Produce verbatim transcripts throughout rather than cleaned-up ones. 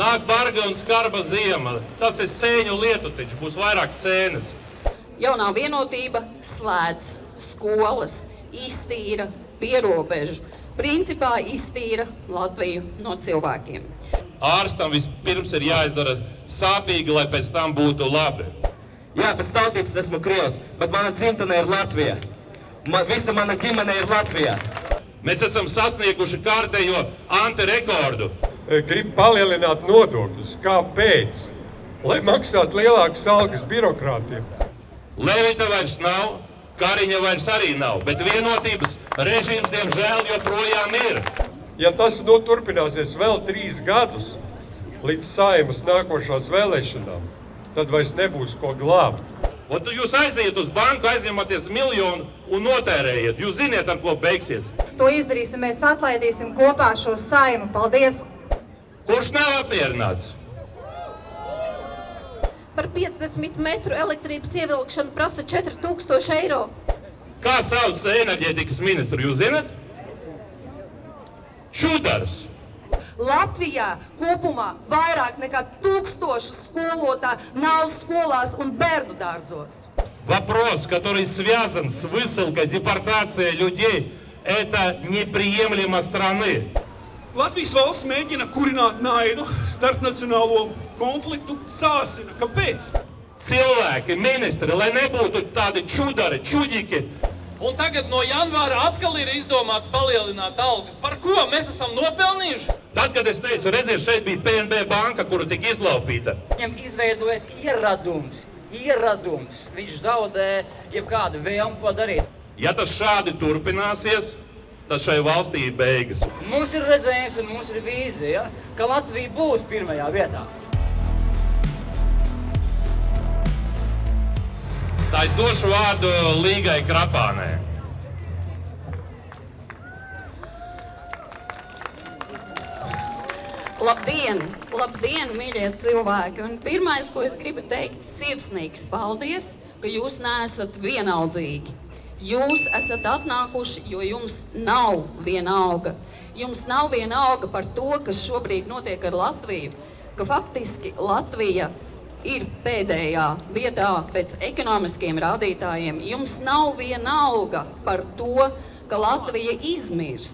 Nāk barga un skarba ziema. Tas ir sēņu lietutiņš, būs vairāk sēnes. Jaunā vienotība slēdz skolas, iztīra pierobežu. Principā iztīra Latviju no cilvēkiem. Ārstam vispirms ir jāizdara sāpīgi, lai pēc tam būtu labi. Jā, pēc tautības esmu krievs, bet mana dzimtene ir Latvija. Ma, visa mana ģimene ir Latvijā. Mēs esam sasnieguši kārtējo antirekordu. Grib palielināt nodokļus. Kāpēc? Lai maksātu lielākas algas birokrātiem. Levita vairs nav, Kariņa vairs arī nav, bet vienotības režīms, diemžēl, joprojām ir. Ja tas nu turpināsies vēl trīs gadus līdz Saeimas nākošās vēlēšanām, tad vairs nebūs ko glābt. Un jūs aiziet uz banku, aizņematies miljonu un notērējiet. Jūs ziniet, ar ko beigsies. To izdarīsim, mēs atlaidīsim kopā šo Saimu. Paldies! Kurš nav apmierināts? Par piecdesmit metru elektrības ievilkšanu prasa četri tūkstoši eiro. Kā sauc enerģētikas ministru, jūs zinat? Čudars. Latvijā kopumā vairāk nekā tūkstošu skolotāju nav skolās un bērnu dārzos. Вопрос, который связан с высылкой, депортацией людей, это неприемлемо страны. Latvijas valsts mēģina kurināt naidu, starpnacionālo konfliktu sāsina. Kāpēc? Cilvēki, ministri, lai nebūtu tādi čudari, čudīgi. Un tagad no janvāra atkal ir izdomāts palielināt algas. Par ko mēs esam nopelnījuši? Tad, kad es teicu, redziet, šeit bija P N B banka, kuru tika izlaupīta. Viņam izveidojas ieradums, ieradums. Viņš zaudē jebkādu vēlmu, ko darīt. Ja tas šādi turpināsies, tad šai valstī ir beigas. Mums ir redzējums un mums ir vīzija, ka Latvija būs pirmajā vietā. Tā es došu vārdu Līgai Krapānē. Labdien, labdien, mīļie cilvēki! Un pirmais, ko es gribu teikt, sirsnīgs paldies, ka jūs neesat vienaldzīgi. Jūs esat atnākuši, jo jums nav vienalga. Jums nav vienalga par to, kas šobrīd notiek ar Latviju, ka faktiski Latvija ir pēdējā vietā pēc ekonomiskiem rādītājiem. Jums nav vienalga par to, ka Latvija izmirst.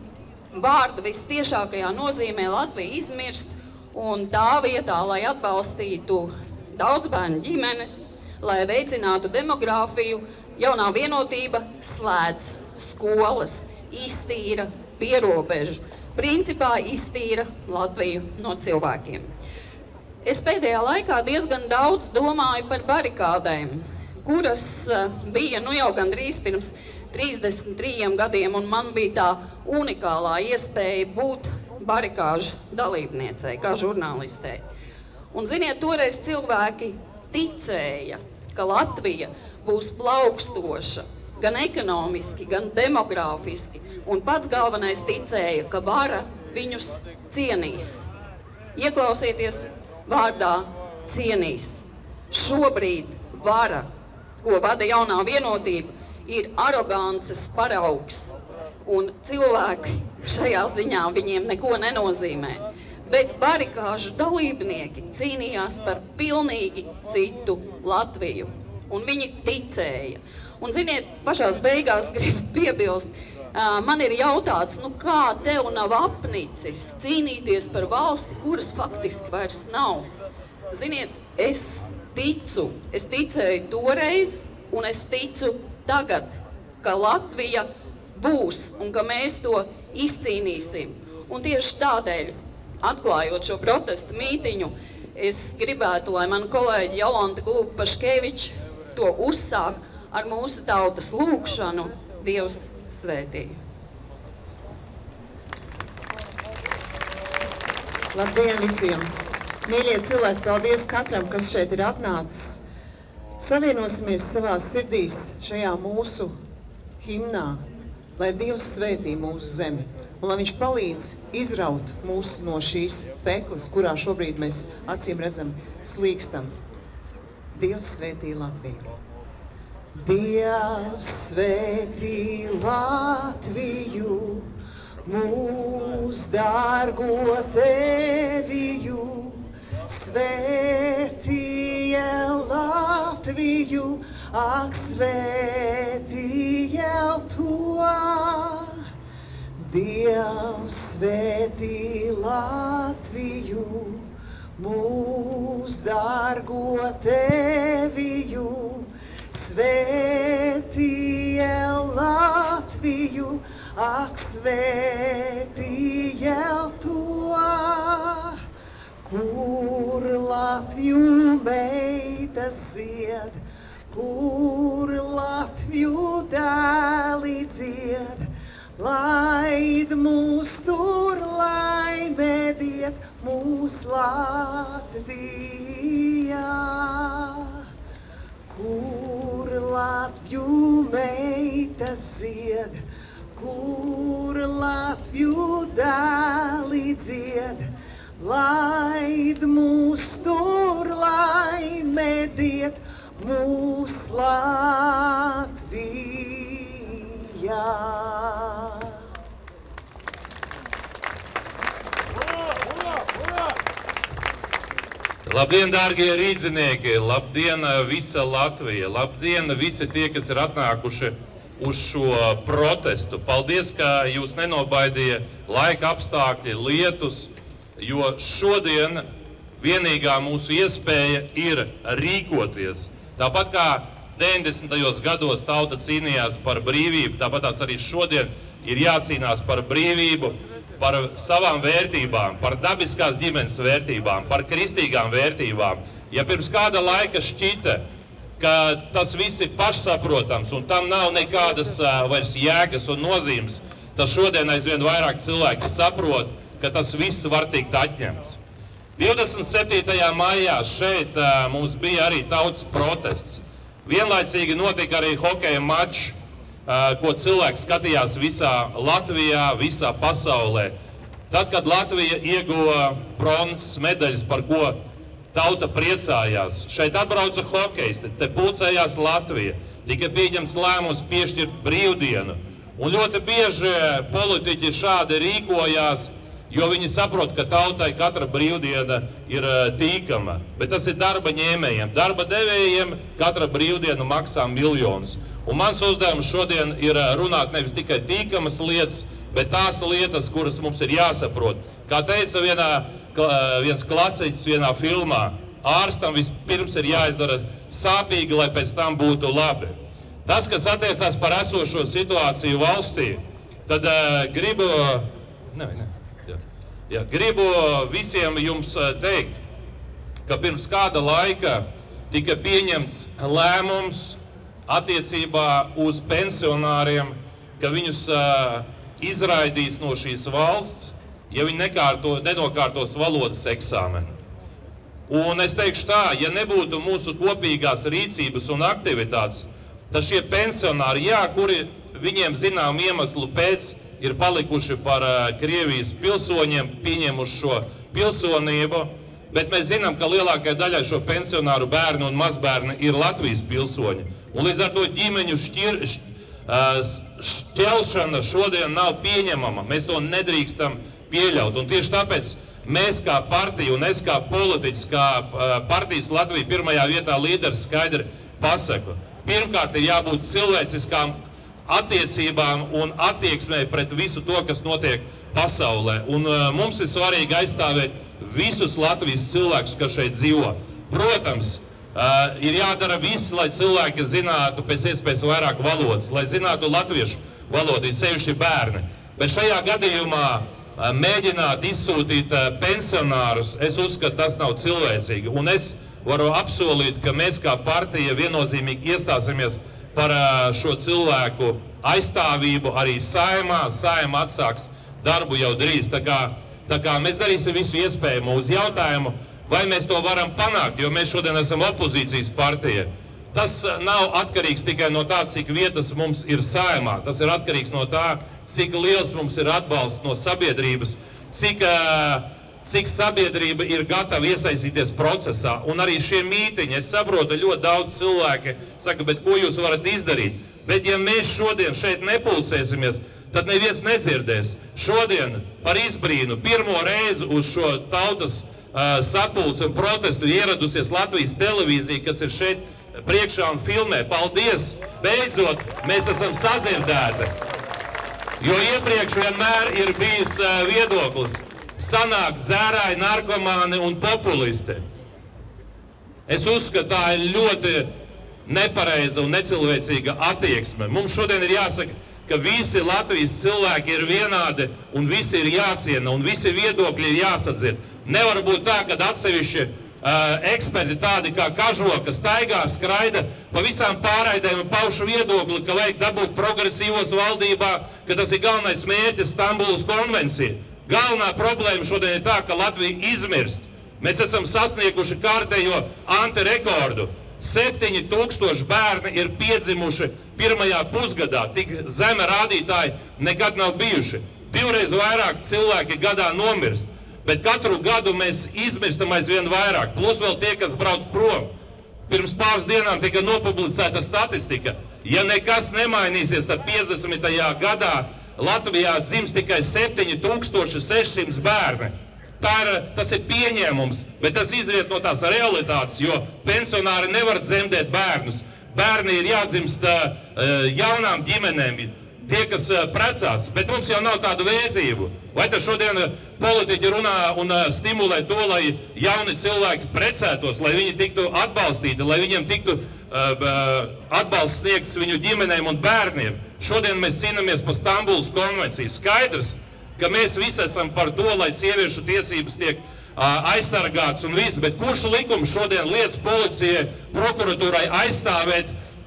Vārda vistiešākajā nozīmē Latvija izmirst, un tā vietā, lai atbalstītu daudzbērnu ģimenes, lai veicinātu demogrāfiju, jaunā vienotība slēdz skolas, iztīra pierobežu. Principā iztīra Latviju no cilvēkiem. Es pēdējā laikā diezgan daudz domāju par barikādēm, kuras bija nu jau gandrīz pirms trīsdesmit trījiem gadiem, un man bija tā unikālā iespēja būt barikāžu dalībniecei, kā žurnālistei. Un ziniet, toreiz cilvēki ticēja, ka Latvija būs plaukstoša, gan ekonomiski, gan demogrāfiski, un pats galvenais ticēja, ka vara viņus cienīs. Ieklausieties vārdā cienīs. Šobrīd vara, ko vada jaunā vienotība, ir arogances paraugs, un cilvēki šajā ziņā viņiem neko nenozīmē. Bet barikāžu dalībnieki cīnījās par pilnīgi citu Latviju, un viņi ticēja. Un ziniet, pašās beigās gribu piebilst, man ir jautāts, nu kā tev nav apnicis cīnīties par valsti, kuras faktiski vairs nav. Ziniet, es ticu, es ticēju toreiz, un es ticu tagad, ka Latvija būs un ka mēs to izcīnīsim. Un tieši tādēļ, atklājot šo protestu mītiņu, es gribētu, lai man kolēģi Jolanta Glupa-Paškeviča to uzsāk ar mūsu tautas lūgšanu. Dievs svētī. Labdien visiem! Mīļie cilvēki, paldies katram, kas šeit ir atnācis. Savienosimies savās sirdīs šajā mūsu himnā, lai Dievs svētī mūsu zemi un lai viņš palīdz izraut mūs no šīs pekles, kurā šobrīd mēs acīm redzam slīkstam. Dievs svētī Latviju! Dievs svētī Latviju, mūs dārgo Teviju, svētīja Latviju, ak, svētīja to. Dievs svētī Latviju, mūs dārgo Teviju, svētīja Latviju, ak, svētīja to. Kur Latviju meitas zied, kur Latviju dēli dzied, laid mūs tur laimēdiet, mūs Latvijā. Kur Latviju meitas zied, kur Latviju dēli dzied, laid mūs tur laimēdiet, mūs Latvijā. Labdien, dārgie rīdzinieki! Labdien, visa Latvija! Labdien, visi tie, kas ir atnākuši uz šo protestu! Paldies, ka jūs nenobaidīja laika apstākļi, lietus, jo šodien vienīgā mūsu iespēja ir rīkoties. Tāpat kā deviņdesmitajos gados tauta cīnījās par brīvību, tāpat arī šodien ir jācīnās par brīvību, par savām vērtībām, par dabiskās ģimenes vērtībām, par kristīgām vērtībām. Ja pirms kāda laika šķita, ka tas viss ir pašsaprotams un tam nav nekādas uh, vairs jēgas un nozīmes, tad šodien aizvien vairāk cilvēki saprot, ka tas viss var tikt atņemts. divdesmit septītajā maijā šeit uh, mums bija arī tautas protests. Vienlaicīgi notika arī hokeja mačs, ko cilvēki skatījās visā Latvijā, visā pasaulē. Tad, kad Latvija ieguva bronzas medaļas, par ko tauta priecājās, šeit atbrauca hokejisti, te pulcējās Latvija, tika pieņemts lēmums piešķirt brīvdienu. Un ļoti bieži politiķi šādi rīkojās, jo viņi saprot, ka tautai katra brīvdiena ir tīkama. Bet tas ir darba ņēmējiem. Darba devējiem katra brīvdiena maksā miljonus. Un mans uzdevums šodien ir runāt nevis tikai tīkamas lietas, bet tās lietas, kuras mums ir jāsaprot. Kā teica vienā, viens klaciķis vienā filmā, ārstam vispirms ir jāizdara sāpīgi, lai pēc tam būtu labi. Tas, kas attiecās par esošo situāciju valstī, tad uh, gribu... Ne, ne. Ja, gribu visiem jums teikt, ka pirms kāda laika tika pieņemts lēmums attiecībā uz pensionāriem, ka viņus uh, izraidīs no šīs valsts, ja viņi nekārto, nenokārtos valodas eksāmenu. Un es teikšu tā, ja nebūtu mūsu kopīgās rīcības un aktivitātes, tad šie pensionāri, jā, kuri viņiem zinām iemeslu pēc, ir palikuši par uh, Krievijas pilsoņiem, pieņemuši šo pilsonību, bet mēs zinām, ka lielākajai daļai šo pensionāru bērnu un mazbērni ir Latvijas pilsoņi. Un līdz ar to ģimeņu šķir, šķ, uh, šķelšana šodien nav pieņemama. Mēs to nedrīkstam pieļaut. Un tieši tāpēc mēs kā partija un es kā politiķis, kā uh, partijas Latvija pirmajā vietā līderis skaidri pasaku. Pirmkārt ir jābūt cilvēciskām attiecībām un attieksmē pret visu to, kas notiek pasaulē. Un uh, mums ir svarīgi aizstāvēt visus Latvijas cilvēkus, kas šeit dzīvo. Protams, uh, ir jādara viss, lai cilvēki zinātu pēc iespējas vairāk valodas, lai zinātu latviešu valodu, sevišķi bērni. Bet šajā gadījumā uh, mēģināt izsūtīt uh, pensionārus, es uzskatu, tas nav cilvēcīgi. Un es varu apsolīt, ka mēs kā partija viennozīmīgi iestāsimies par šo cilvēku aizstāvību arī Saeimā. Saeima atsāks darbu jau drīz. Tā kā, tā kā mēs darīsim visu iespējamo uz jautājumu, vai mēs to varam panākt, jo mēs šodien esam opozīcijas partija. Tas nav atkarīgs tikai no tā, cik vietas mums ir Saeimā. Tas ir atkarīgs no tā, cik liels mums ir atbalsts no sabiedrības, cik... cik sabiedrība ir gatava iesaistīties procesā. Un arī šie mītiņi, es saprotu, ļoti daudz cilvēki saka, bet ko jūs varat izdarīt? Bet ja mēs šodien šeit nepulcēsimies, tad neviens nedzirdēs. Šodien par izbrīnu pirmo reizi uz šo tautas uh, sapulci un protestu ieradusies Latvijas televīzija, kas ir šeit priekšā un filmē. Paldies! Beidzot, mēs esam sadzirdēti. Jo iepriekš vienmēr ir bijis uh, viedoklis sanākt dzērāji, narkomāni un populisti. Es uzskatu, tā ir ļoti nepareiza un necilvēcīga attieksme. Mums šodien ir jāsaka, ka visi Latvijas cilvēki ir vienādi un visi ir jāciena un visi viedokļi ir jāsadzird. Nevar būt tā, ka atsevišķi uh, eksperti tādi kā Kažoka staigā, skraida pa visām pārraidēm un paušu viedokli, ka vajag dabūt progresīvos valdībā, ka tas ir galvenais mērķis Stambulas konvencija. Galvenā problēma šodien ir tā, ka Latvija izmirst. Mēs esam sasnieguši kārtējo antirekordu. Septiņi tūkstoši bērni ir piedzimuši pirmajā pusgadā. Tik zeme rādītāji nekad nav bijuši. Divreiz vairāk cilvēki gadā nomirst. Bet katru gadu mēs izmirstam aizvien vairāk. Plus vēl tie, kas brauc prom. Pirms pāris dienām tika nopublicēta statistika. Ja nekas nemainīsies, tad piecdesmitajā gadā Latvijā dzims tikai septiņi tūkstoši sešsimt bērni. Tā ir, tas ir pieņēmums, bet tas izriet no tās realitātes, jo pensionāri nevar dzemdēt bērnus. Bērni ir jādzimst uh, jaunām ģimenēm, tie, kas uh, precās, bet mums jau nav tādu vērtību. Vai tas šodien uh, politiķi runā un uh, stimulē to, lai jauni cilvēki precētos, lai viņi tiktu atbalstīti, lai viņiem tiktu uh, atbalsts sniegts viņu ģimenēm un bērniem. Šodien mēs cīnāmies par Stambulas konvenciju. Skaidrs, ka mēs visi esam par to, lai sieviešu tiesības tiek uh, aizsargāts un viss, bet kurš likums šodien liedz policijai, prokuratūrai aizstāvēt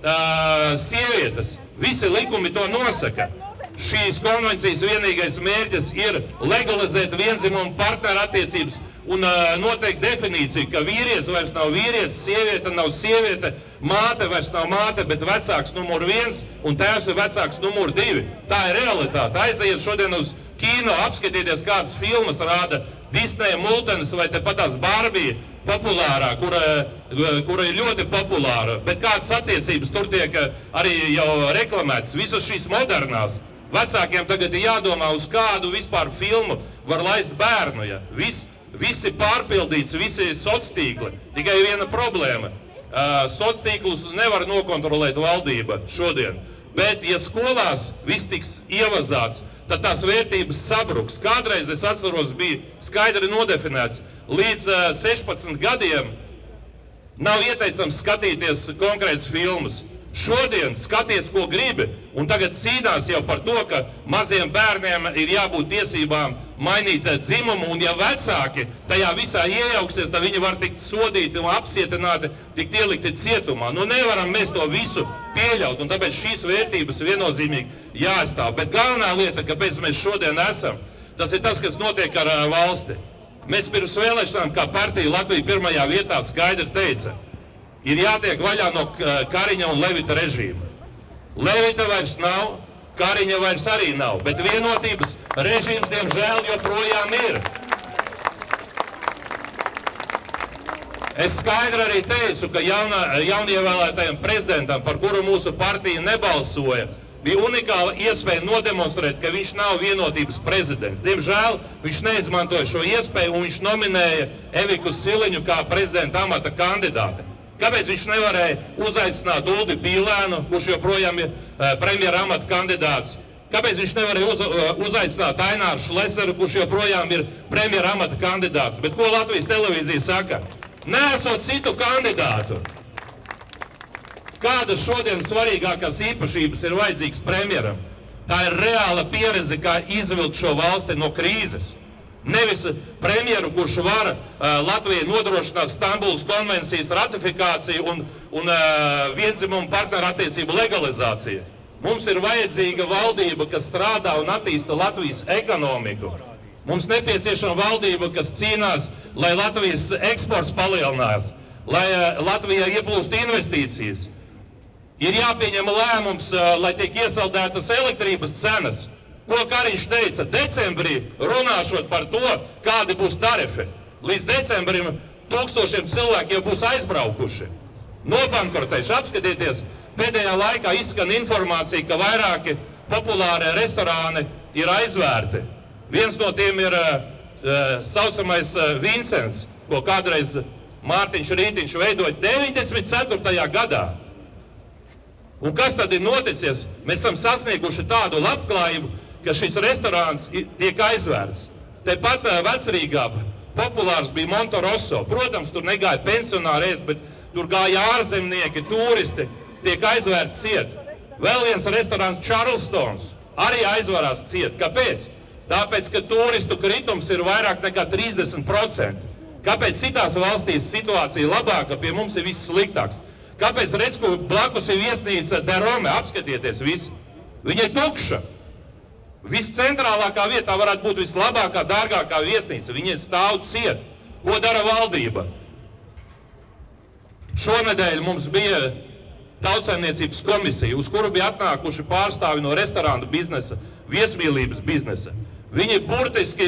uh, sievietes? Visi likumi to nosaka. Šīs konvencijas vienīgais mērķis ir legalizēt viendzimumu partneru attiecības un uh, noteikt definīciju, ka vīrietis vairs nav vīrietis, sieviete nav sieviete, māte vairs nav māte, bet vecāks numur viens un tēvs ir vecāks numur divi. Tā ir realitāte. Aiziet šodien uz kino, apskatīties, kādas filmas rāda Disneja multenes vai tepat tās Barbija populārā, kura, kura ir ļoti populāra. Bet kādas attiecības tur tiek arī jau reklamētas, visas šīs modernās. Vecākiem tagad ir jādomā, uz kādu vispār filmu var laist bērnu. Ja? Vis, visi pārpildīts, visi sociātīkli. Tikai viena problēma. Uh, sociātīklus nevar nokontrolēt valdība šodien. Bet, ja skolās viss tiks ievazāts, tad tās vērtības sabruks. Kādreiz, es atceros, bija skaidri nodefinēts, līdz uh, sešpadsmit gadiem nav ieteicams skatīties konkrētas filmas. Šodien skaties, ko gribi, un tagad cīnās jau par to, ka maziem bērniem ir jābūt tiesībām mainīt dzimumu, un ja vecāki tajā visā iejauksies, tad viņi var tikt sodīti un apcietināti, tikt ielikti cietumā. Nu nevaram mēs to visu pieļaut, un tāpēc šīs vērtības viennozīmīgi jāaizstāv. Bet galvenā lieta, kāpēc mēs šodien esam, tas ir tas, kas notiek ar uh, valsti. Mēs pirms vēlēšanām, kā partija Latvija pirmajā vietā skaidri teica, ir jātiek vaļā no Kariņa un Levita režīma. Levita vairs nav, Kariņa vairs arī nav, bet vienotības režīms, diemžēl, joprojām ir. Es skaidri arī teicu, ka jauna, jaunievēlētajam prezidentam, par kuru mūsu partija nebalsoja, bija unikāla iespēja nodemonstrēt, ka viņš nav vienotības prezidents. Diemžēl viņš neizmantoja šo iespēju un viņš nominēja Eviku Siliņu kā prezidenta amata kandidāti. Kāpēc viņš nevarēja uzaicināt Uldi Pīlēnu, kurš joprojām ir uh, premjera amata kandidāts? Kāpēc viņš nevarēja uz, uh, uzaicināt Aināru Šleseru, kurš joprojām ir premjera amata kandidāts? Bet ko Latvijas televīzija saka? Nesot citu kandidātu. Kādas šodien svarīgākās īpašības ir vajadzīgas premjeram? Tā ir reāla pieredze, kā izvilkt šo valsti no krīzes. Nevis premjeru, kurš var uh, Latvijai nodrošināt Stambulas konvencijas ratifikāciju un, un uh, viendzimumu partneru attiecību legalizāciju. Mums ir vajadzīga valdība, kas strādā un attīsta Latvijas ekonomiku. Mums nepieciešama valdība, kas cīnās, lai Latvijas eksports palielinās, lai uh, Latvijā ieplūst investīcijas. Ir jāpieņem lēmums, uh, lai tiek iesaldētas elektrības cenas. Ko Kariņš teica? Decembrī runāšot par to, kādi būs tarifi. Līdz decembrim tūkstošiem cilvēki jau būs aizbraukuši. Nobankrotējuši. Apskatieties, pēdējā laikā izskan informācija, ka vairāki populārie restorāni ir aizvērti. Viens no tiem ir uh, saucamais uh, Vincents. ko kādreiz Mārtiņš Rītiņš veidoja deviņdesmit ceturtajā gadā. Un kas tad ir noticies? Mēs esam sasnieguši tādu labklājību, ka šis restorāns tiek aizvērts. Tepat Vecrīgā populārs bija Montorosso. Protams, tur negāja pensionāri ēst, bet tur gāja ārzemnieki, turisti, tiek aizvērts ciet. Vēl viens restorāns Charlestons arī aizvarās ciet. Kāpēc? Tāpēc, ka turistu kritums ir vairāk nekā trīsdesmit procenti. Kāpēc citās valstīs situācija labāka, pie mums ir viss sliktāks? Kāpēc redz, ko blakus ir viesnīca De Rome? Apskatieties visi. Viņa ir tukša. Viscentrālākā vietā varētu būt vislabākā, dārgākā viesnīca. Viņa stāv ciet. Ko dara valdība? Šonedēļ mums bija Tautsaimniecības komisija, uz kuru bija atnākuši pārstāvi no restorānu biznesa, viesmīlības biznesa. Viņi burtiski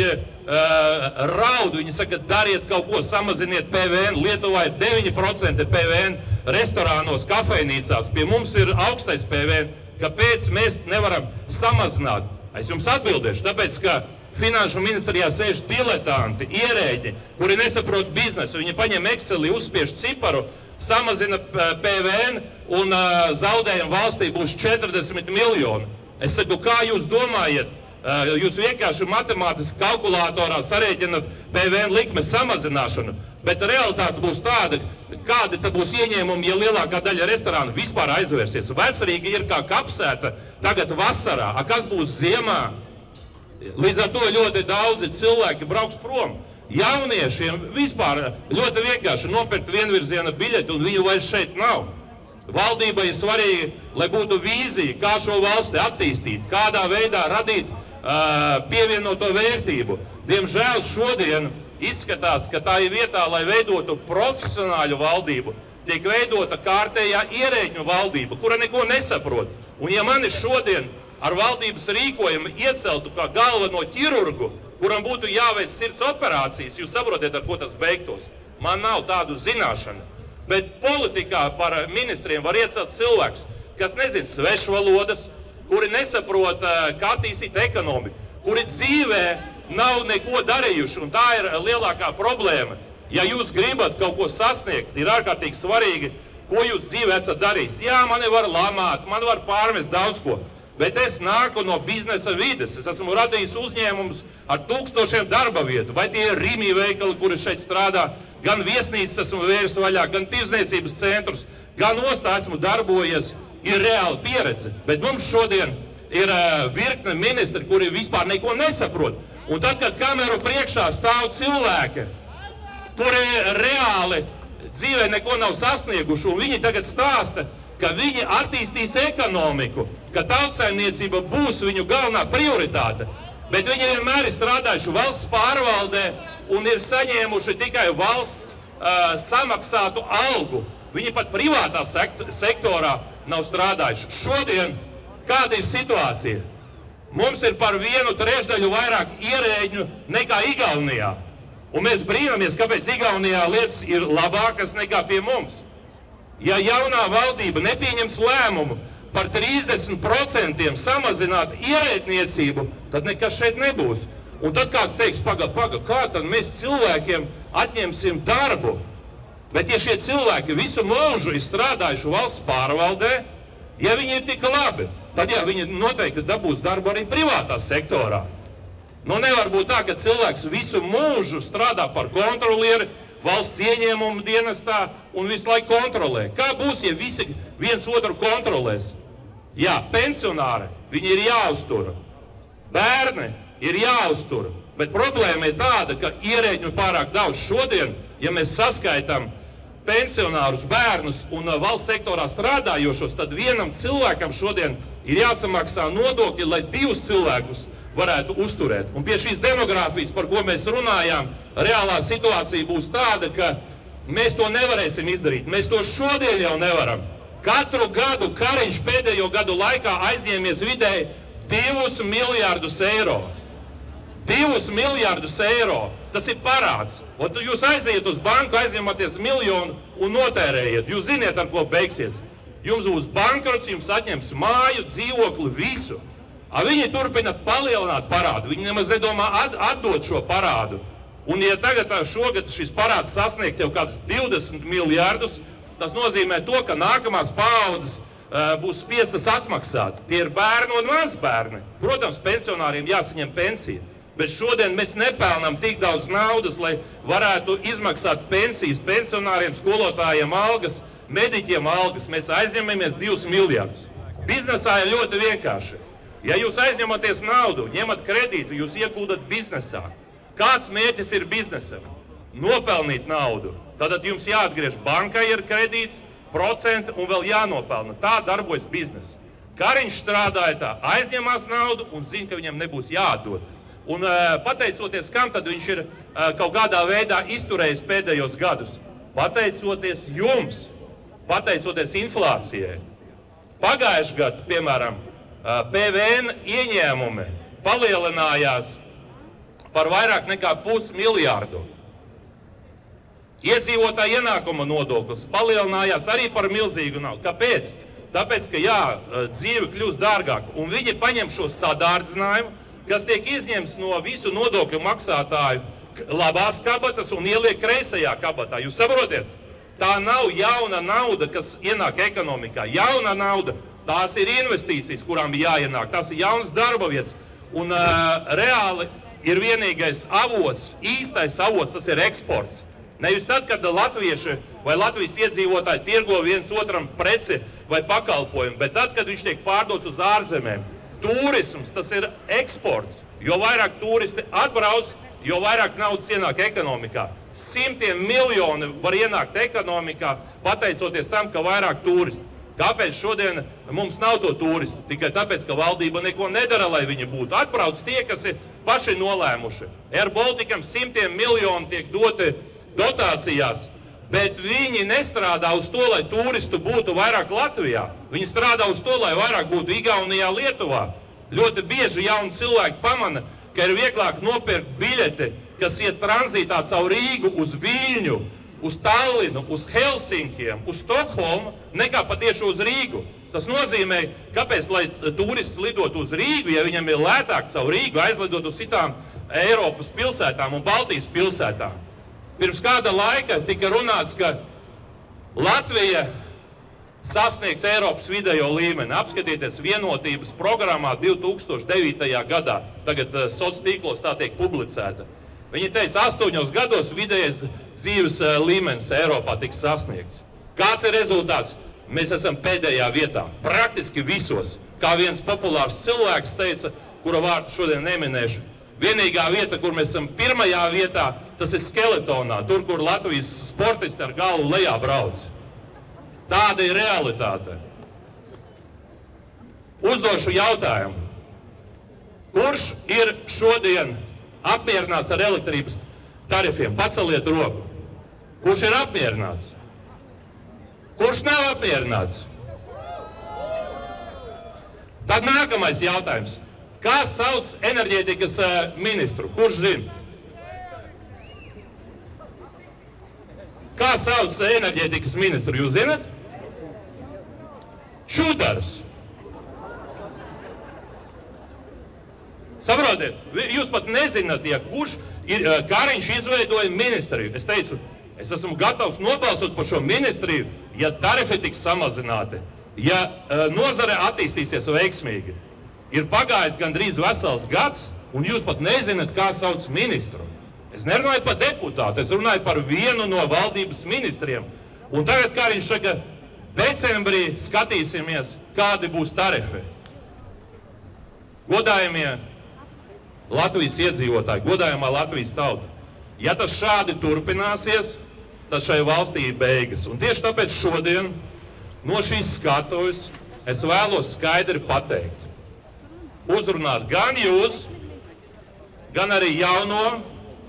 uh, raud, viņi saka, dariet kaut ko, samaziniet P V N. Lietuvā ir deviņi procenti P V N restorānos, kafejnīcās. Pie mums ir augstais P V N. Kāpēc mēs nevaram samazināt? Es jums atbildēšu, tāpēc, ka Finanšu ministrijā sēž diletanti, ierēģi, kuri nesaprot biznesu. Viņi paņem Excelī, uzspiež ciparu, samazina P V N un uh, zaudējumi valstī būs četrdesmit miljoni. Es saku, kā jūs domājat? Uh, jūs vienkārši matemātiski kalkulatorā sarēķinat P V N likmes samazināšanu, bet realitāte būs tāda, kādi tad būs ieņēmumi, ja lielākā daļa restorānu vispār aizvērsies. Vecrīga ir kā kapsēta tagad vasarā, a kas būs ziemā? Līdz ar to ļoti daudzi cilvēki brauks prom. Jauniešiem vispār ļoti vienkārši nopirkt vienvirziena biļeti un viņu vairs šeit nav. Valdībai ir svarīgi, lai būtu vīzija, kā šo valsti attīstīt, kādā veidā radīt uh, pievienoto vērtību. Diemžēl šodien izskatās, ka tā ir vietā, lai veidotu profesionāļu valdību, tiek veidota kārtējā ierēģņu valdība, kura neko nesaprot. Un ja mani šodien ar valdības rīkojumu ieceltu kā galveno ķirurgu, kuram būtu jāveic sirds operācijas, jūs saprotiet, ar ko tas beigtos. Man nav tādu zināšanu. Bet politikā par ministriem var iecelt cilvēkus, kas nezin svešvalodas, kuri nesaprot, kā attīstīt ekonomiku, kuri dzīvē nav neko darījuši, un tā ir lielākā problēma. Ja jūs gribat kaut ko sasniegt, ir ārkārtīgi svarīgi, ko jūs dzīvē esat darījis. Jā, mani var lamāt, man var pārmest daudz ko. Bet es nāku no biznesa vides. Es esmu radījis uzņēmumus ar tūkstošiem darba vietu. Vai tie ir Rīmī veikali, kuri šeit strādā, gan viesnīcas esmu vēris vaļā, gan tirzniecības centrus, gan ostā esmu darbojies. Ir reāla pieredze. Bet mums šodien ir uh, virkne ministri, kuri vispār neko nesaprot. Un tad, kad kameru priekšā stāv cilvēki, kuri reāli dzīvē neko nav sasnieguši, un viņi tagad stāsta, ka viņi attīstīs ekonomiku, ka tautsaimniecība būs viņu galvenā prioritāte, bet viņi vienmēr ir strādājuši valsts pārvaldē un ir saņēmuši tikai valsts uh, samaksātu algu. Viņi pat privātā sektorā nav strādājuši. Šodien kāda ir situācija? Mums ir par vienu trešdaļu vairāk ierēģņu nekā Igaunijā. Un mēs brīnamies, kāpēc Igaunijā lietas ir labākas nekā pie mums. Ja jaunā valdība nepieņems lēmumu par trīsdesmit procentiem samazināt ierēdniecību, tad nekas šeit nebūs. Un tad kāds teiks, paga, paga, kā tad mēs cilvēkiem atņemsim darbu? Bet ja šie cilvēki visu mūžu ir strādājuši valsts pārvaldē, ja viņi ir tik labi, tad jā, viņi noteikti dabūs darbu arī privātā sektorā. Nu nevar būt tā, ka cilvēks visu mūžu strādā par kontrolieri, valsts ieņēmumu dienestā un visu laiku kontrolē. Kā būs, ja visi viens otru kontrolēs? Jā, pensionāri, viņi ir jāuztura. Bērni ir jāuztura. Bet problēma ir tāda, ka ierēģņu pārāk daudz šodien, ja mēs saskaitām pensionārus, bērnus un valsts sektorā strādājošos, tad vienam cilvēkam šodien ir jāsamaksā nodokļi, lai divus cilvēkus varētu uzturēt. Un pie šīs demogrāfijas, par ko mēs runājām, reālā situācija būs tāda, ka mēs to nevarēsim izdarīt. Mēs to šodien jau nevaram. Katru gadu Kariņš pēdējo gadu laikā aizņēmies vidēji divus miljārdus eiro. Divus miljārdus eiro. Tas ir parāds. Un jūs aiziet uz banku, aizņematies miljonu un notērējiet. Jūs ziniet, ar ko beigsies. Jums būs bankrots, jums atņems māju, dzīvokli, visu. A viņi turpina palielināt parādu. Viņi nemaz nedomā at, atdot šo parādu. Un ja tagad šogad šis parāds sasniegs jau kādus divdesmit miljārdus, tas nozīmē to, ka nākamās paaudzes uh, būs spiestas atmaksāt. Tie ir bērni un mazbērni. Protams, pensionāriem jāsaņem pensija, bet šodien mēs nepelnām tik daudz naudas, lai varētu izmaksāt pensijas pensionāriem, skolotājiem algas, mediķiem algas. Mēs aizņemamies divus miljardus. Biznesā ir ļoti vienkārši. Ja jūs aizņematies naudu, ņemat kredītu, jūs ieguldat biznesā. Kāds mērķis ir biznesam? Nopelnīt naudu. Tātad jums jāatgriež bankai ar kredīts, procenti un vēl jānopelna. Tā darbojas biznesa. Kariņš strādāja tā, aizņemās naudu un zina, ka viņam nebūs jāatdod. Un pateicoties kam, tad viņš ir kaut kādā veidā izturējis pēdējos gadus. Pateicoties jums, pateicoties inflācijai. Pagājuši gadu, piemēram, P V N ieņēmumi palielinājās par vairāk nekā pusmiljārdu. Iedzīvotāja ienākuma nodoklis palielinājās arī par milzīgu naudu. Kāpēc? Tāpēc, ka jā, dzīve kļūst dārgāka. Un viņi paņem šo sadārdzinājumu, kas tiek izņemts no visu nodokļu maksātāju labās kabatas un ieliek kreisajā kabatā. Jūs saprotiet? Tā nav jauna nauda, kas ienāk ekonomikā. Jauna nauda, tās ir investīcijas, kurām ir jāienāk. Tās ir jaunas darba vietas. Un uh, reāli ir vienīgais avots, īstais avots, tas ir eksports. Nevis tad, kad latvieši vai Latvijas iedzīvotāji tirgo viens otram preci vai pakalpojumu, bet tad, kad viņš tiek pārdots uz ārzemēm. Turisms, tas ir eksports. Jo vairāk turisti atbrauc, jo vairāk naudas ienāk ekonomikā. Simtiem miljoni var ienākt ekonomikā, pateicoties tam, ka vairāk turisti. Kāpēc šodien mums nav to turistu? Tikai tāpēc, ka valdība neko nedara, lai viņi būtu. Atbrauc tie, kas ir paši nolēmuši. Air Balticam simtiem miljoni tiek doti dotācijās, bet viņi nestrādā uz to, lai turistu būtu vairāk Latvijā. Viņi strādā uz to, lai vairāk būtu Igaunijā, Lietuvā. Ļoti bieži jauni cilvēki pamana, ka ir vieglāk nopirkt biļeti, kas iet tranzītā caur Rīgu uz Viļņu, uz Tallinu, uz Helsinkiem, uz Stokholmu, nekā patieši uz Rīgu. Tas nozīmē, kāpēc, lai turists lidot uz Rīgu, ja viņam ir lētāk caur Rīgu aizlidot uz citām Eiropas pilsētām un Baltijas pilsētām. Pirms kāda laika tika runāts, ka Latvija sasniegs Eiropas vidējo līmeni. Apskatieties vienotības programmā divi tūkstoši devītajā gadā. Tagad uh, sociālos tīklos tā tiek publicēta. Viņi teica, astoņos gados vidējais dzīves uh, līmenis Eiropā tiks sasniegts. Kāds ir rezultāts? Mēs esam pēdējā vietā, praktiski visos. Kā viens populārs cilvēks teica, kura vārdu šodien neminēšu. Vienīgā vieta, kur mēs esam pirmajā vietā, tas ir Skeletonā, tur, kur Latvijas sportisti ar galvu lejā brauc. Tāda ir realitāte. Uzdošu jautājumu. Kurš ir šodien apmierināts ar elektrības tarifiem? Paceliet roku. Kurš ir apmierināts? Kurš nav apmierināts? Tad nākamais jautājums. Kā sauc enerģētikas ministru? Kurš zina? Kā sauc enerģētikas ministru? Jūs zinat? Čudars. Saprotiet, jūs pat nezināt, ja kurš ir, Kariņš izveidoja ministriju. Es teicu, es esmu gatavs nobalsot par šo ministriju, ja tarifi tiks samazināti, ja nozare attīstīsies veiksmīgi. Ir pagājis gandrīz vesels gads, un jūs pat nezināt, kā sauc ministru. Es nerunāju par deputātu, es runāju par vienu no valdības ministriem. Un tagad, kā viņš saka, decembrī skatīsimies, kādi būs tarifi. Godājamie Latvijas iedzīvotāji, godājamā Latvijas tauta, ja tas šādi turpināsies, tad šai valstī ir beigas. Un tieši tāpēc šodien no šīs skatuves es vēlos skaidri pateikt. Uzrunāt gan jūs, gan arī jauno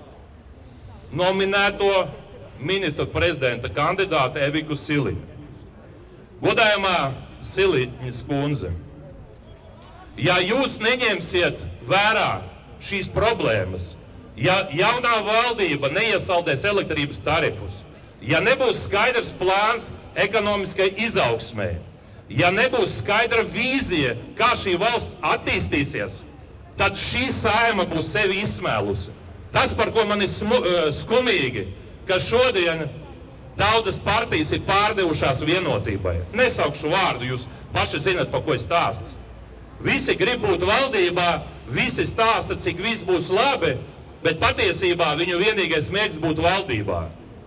nominēto ministra prezidenta kandidātu Eviku Siliņu. Godājamā Siliņas kundze, ja jūs neņemsiet vērā šīs problēmas, ja jaunā valdība neiesaldēs elektrības tarifus, ja nebūs skaidrs plāns ekonomiskai izaugsmē, ja nebūs skaidra vīzija, kā šī valsts attīstīsies, tad šī saima būs sevi izsmēlusi. Tas, par ko man ir skumīgi, ka šodien daudzas partijas ir pārdevušās vienotībai. Nesaukšu vārdu, jūs paši zinat, pa ko es stāsts. Visi grib būt valdībā, visi stāsta, cik viss būs labi, bet patiesībā viņu vienīgais mērķis būt valdībā.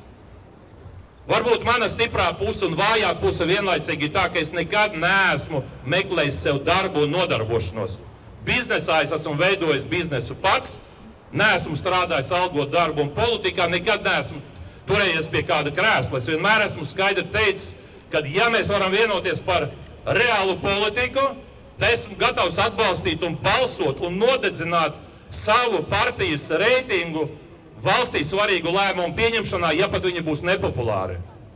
Varbūt mana stiprā puse un vājā puse vienlaicīgi ir tā, ka es nekad neesmu meklējis sev darbu un nodarbošanos. Biznesā es esmu veidojis biznesu pats, neesmu strādājis algot darbu un politikā nekad neesmu turējies pie kāda krēsla. Es vienmēr esmu skaidri teicis, ka ja mēs varam vienoties par reālu politiku, tad esmu gatavs atbalstīt un balsot un nodedzināt savu partijas reitingu valstī svarīgu lēmumu pieņemšanā, ja pat viņi būs nepopulāri.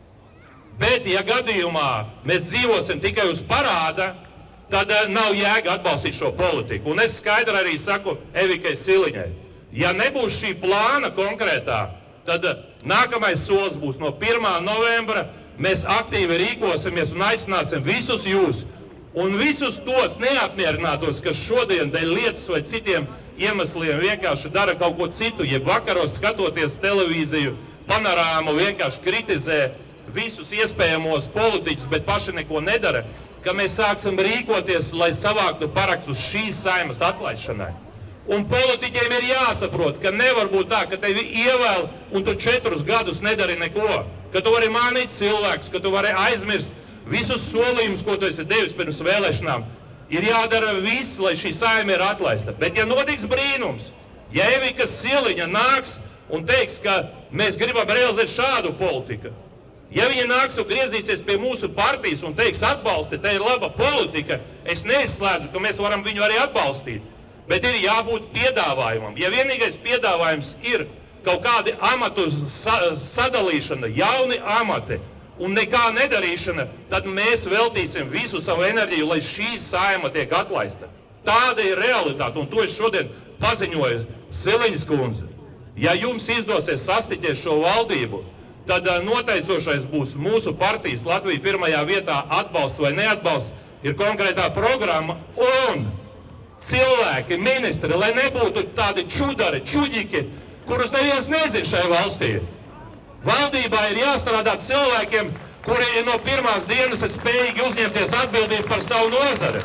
Bet, ja gadījumā mēs dzīvosim tikai uz parāda, tad nav jēga atbalstīt šo politiku. Un es skaidri arī saku Evikai Siliņai, ja nebūs šī plāna konkrētā, tad nākamais solis būs no pirmā novembra, mēs aktīvi rīkosimies un aicināsim visus jūs un visus tos neapmierinātos, kas šodien dēļ lietas vai citiem iemesliem vienkārši dara kaut ko citu, jeb vakaros skatoties televīziju, panorāmu, vienkārši kritizē visus iespējamos politiķus, bet paši neko nedara, ka mēs sāksim rīkoties, lai savāktu parakstus šīs Saeimas atlaišanai. Un politiķiem ir jāsaprot, ka nevar būt tā, ka tevi ievēl un tu četrus gadus nedari neko, ka tu vari mānīt cilvēkus, ka tu vari aizmirst visus solījumus, ko tu esi devis pirms vēlēšanām. Ir jādara viss, lai šī Saeima ir atlaista. Bet ja notiks brīnums, ja Evika Siliņa nāks un teiks, ka mēs gribam realizēt šādu politiku, ja viņa nāks un griezīsies pie mūsu partijas un teiks atbalsti, te ir laba politika, es neizslēdzu, ka mēs varam viņu arī atbalstīt. Bet ir jābūt piedāvājumam. Ja vienīgais piedāvājums ir kaut kādi amatu sa sadalīšana, jauni amati un nekā nedarīšana, tad mēs veltīsim visu savu enerģiju, lai šī Saeima tiek atlaista. Tāda ir realitāte, un to es šodien paziņoju Siliņas kundze. Ja jums izdosies sastiķēt šo valdību, tad noteicošais būs mūsu partijas Latvija pirmajā vietā atbalsts vai neatbalsts, ir konkrētā programma un cilvēki, ministri, lai nebūtu tādi čudari, čuģiki, kurus neviens nezin šai valstī. Valdībā ir jāstrādā cilvēkiem, kuri no pirmās dienas ir spējīgi uzņemties atbildību par savu nozari.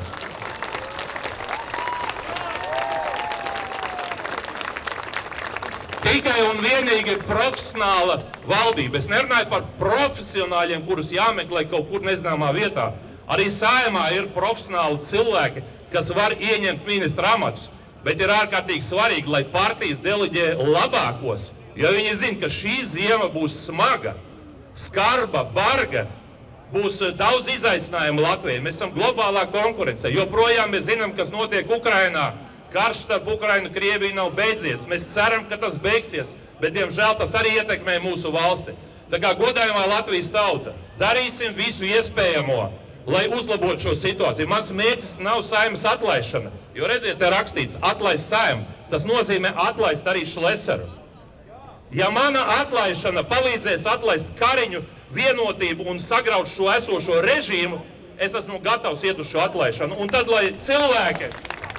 Tikai un vienīgi profesionāla valdība. Es nerunāju par profesionāļiem, kurus jāmeklē kaut kur nezināmā vietā. Arī Saeimā ir profesionāli cilvēki, kas var ieņemt ministra amatus, bet ir ārkārtīgi svarīgi, lai partijas deleģē labākos, jo viņi zina, ka šī ziema būs smaga, skarba, barga, būs daudz izaicinājumu Latvijai. Mēs esam globālā konkurencē, joprojām mēs zinām, kas notiek Ukrainā. Karš starp Ukrainu un Krieviju nav beidzies. Mēs ceram, ka tas beigsies, bet, diemžēl, tas arī ietekmē mūsu valsti. Tā kā godājumā Latvijas tauta, darīsim visu iespējamo, lai uzlabotu šo situāciju. Mans mērķis nav Saeimas atlaišana, jo, redziet, te rakstīts atlaist Saeimu. Tas nozīmē atlaist arī Šlesaru. Ja mana atlaišana palīdzēs atlaist Kariņu vienotību un sagraut šo esošo režīmu, es esmu gatavs iet uz šo atlaišanu. Un tad, lai cilvēki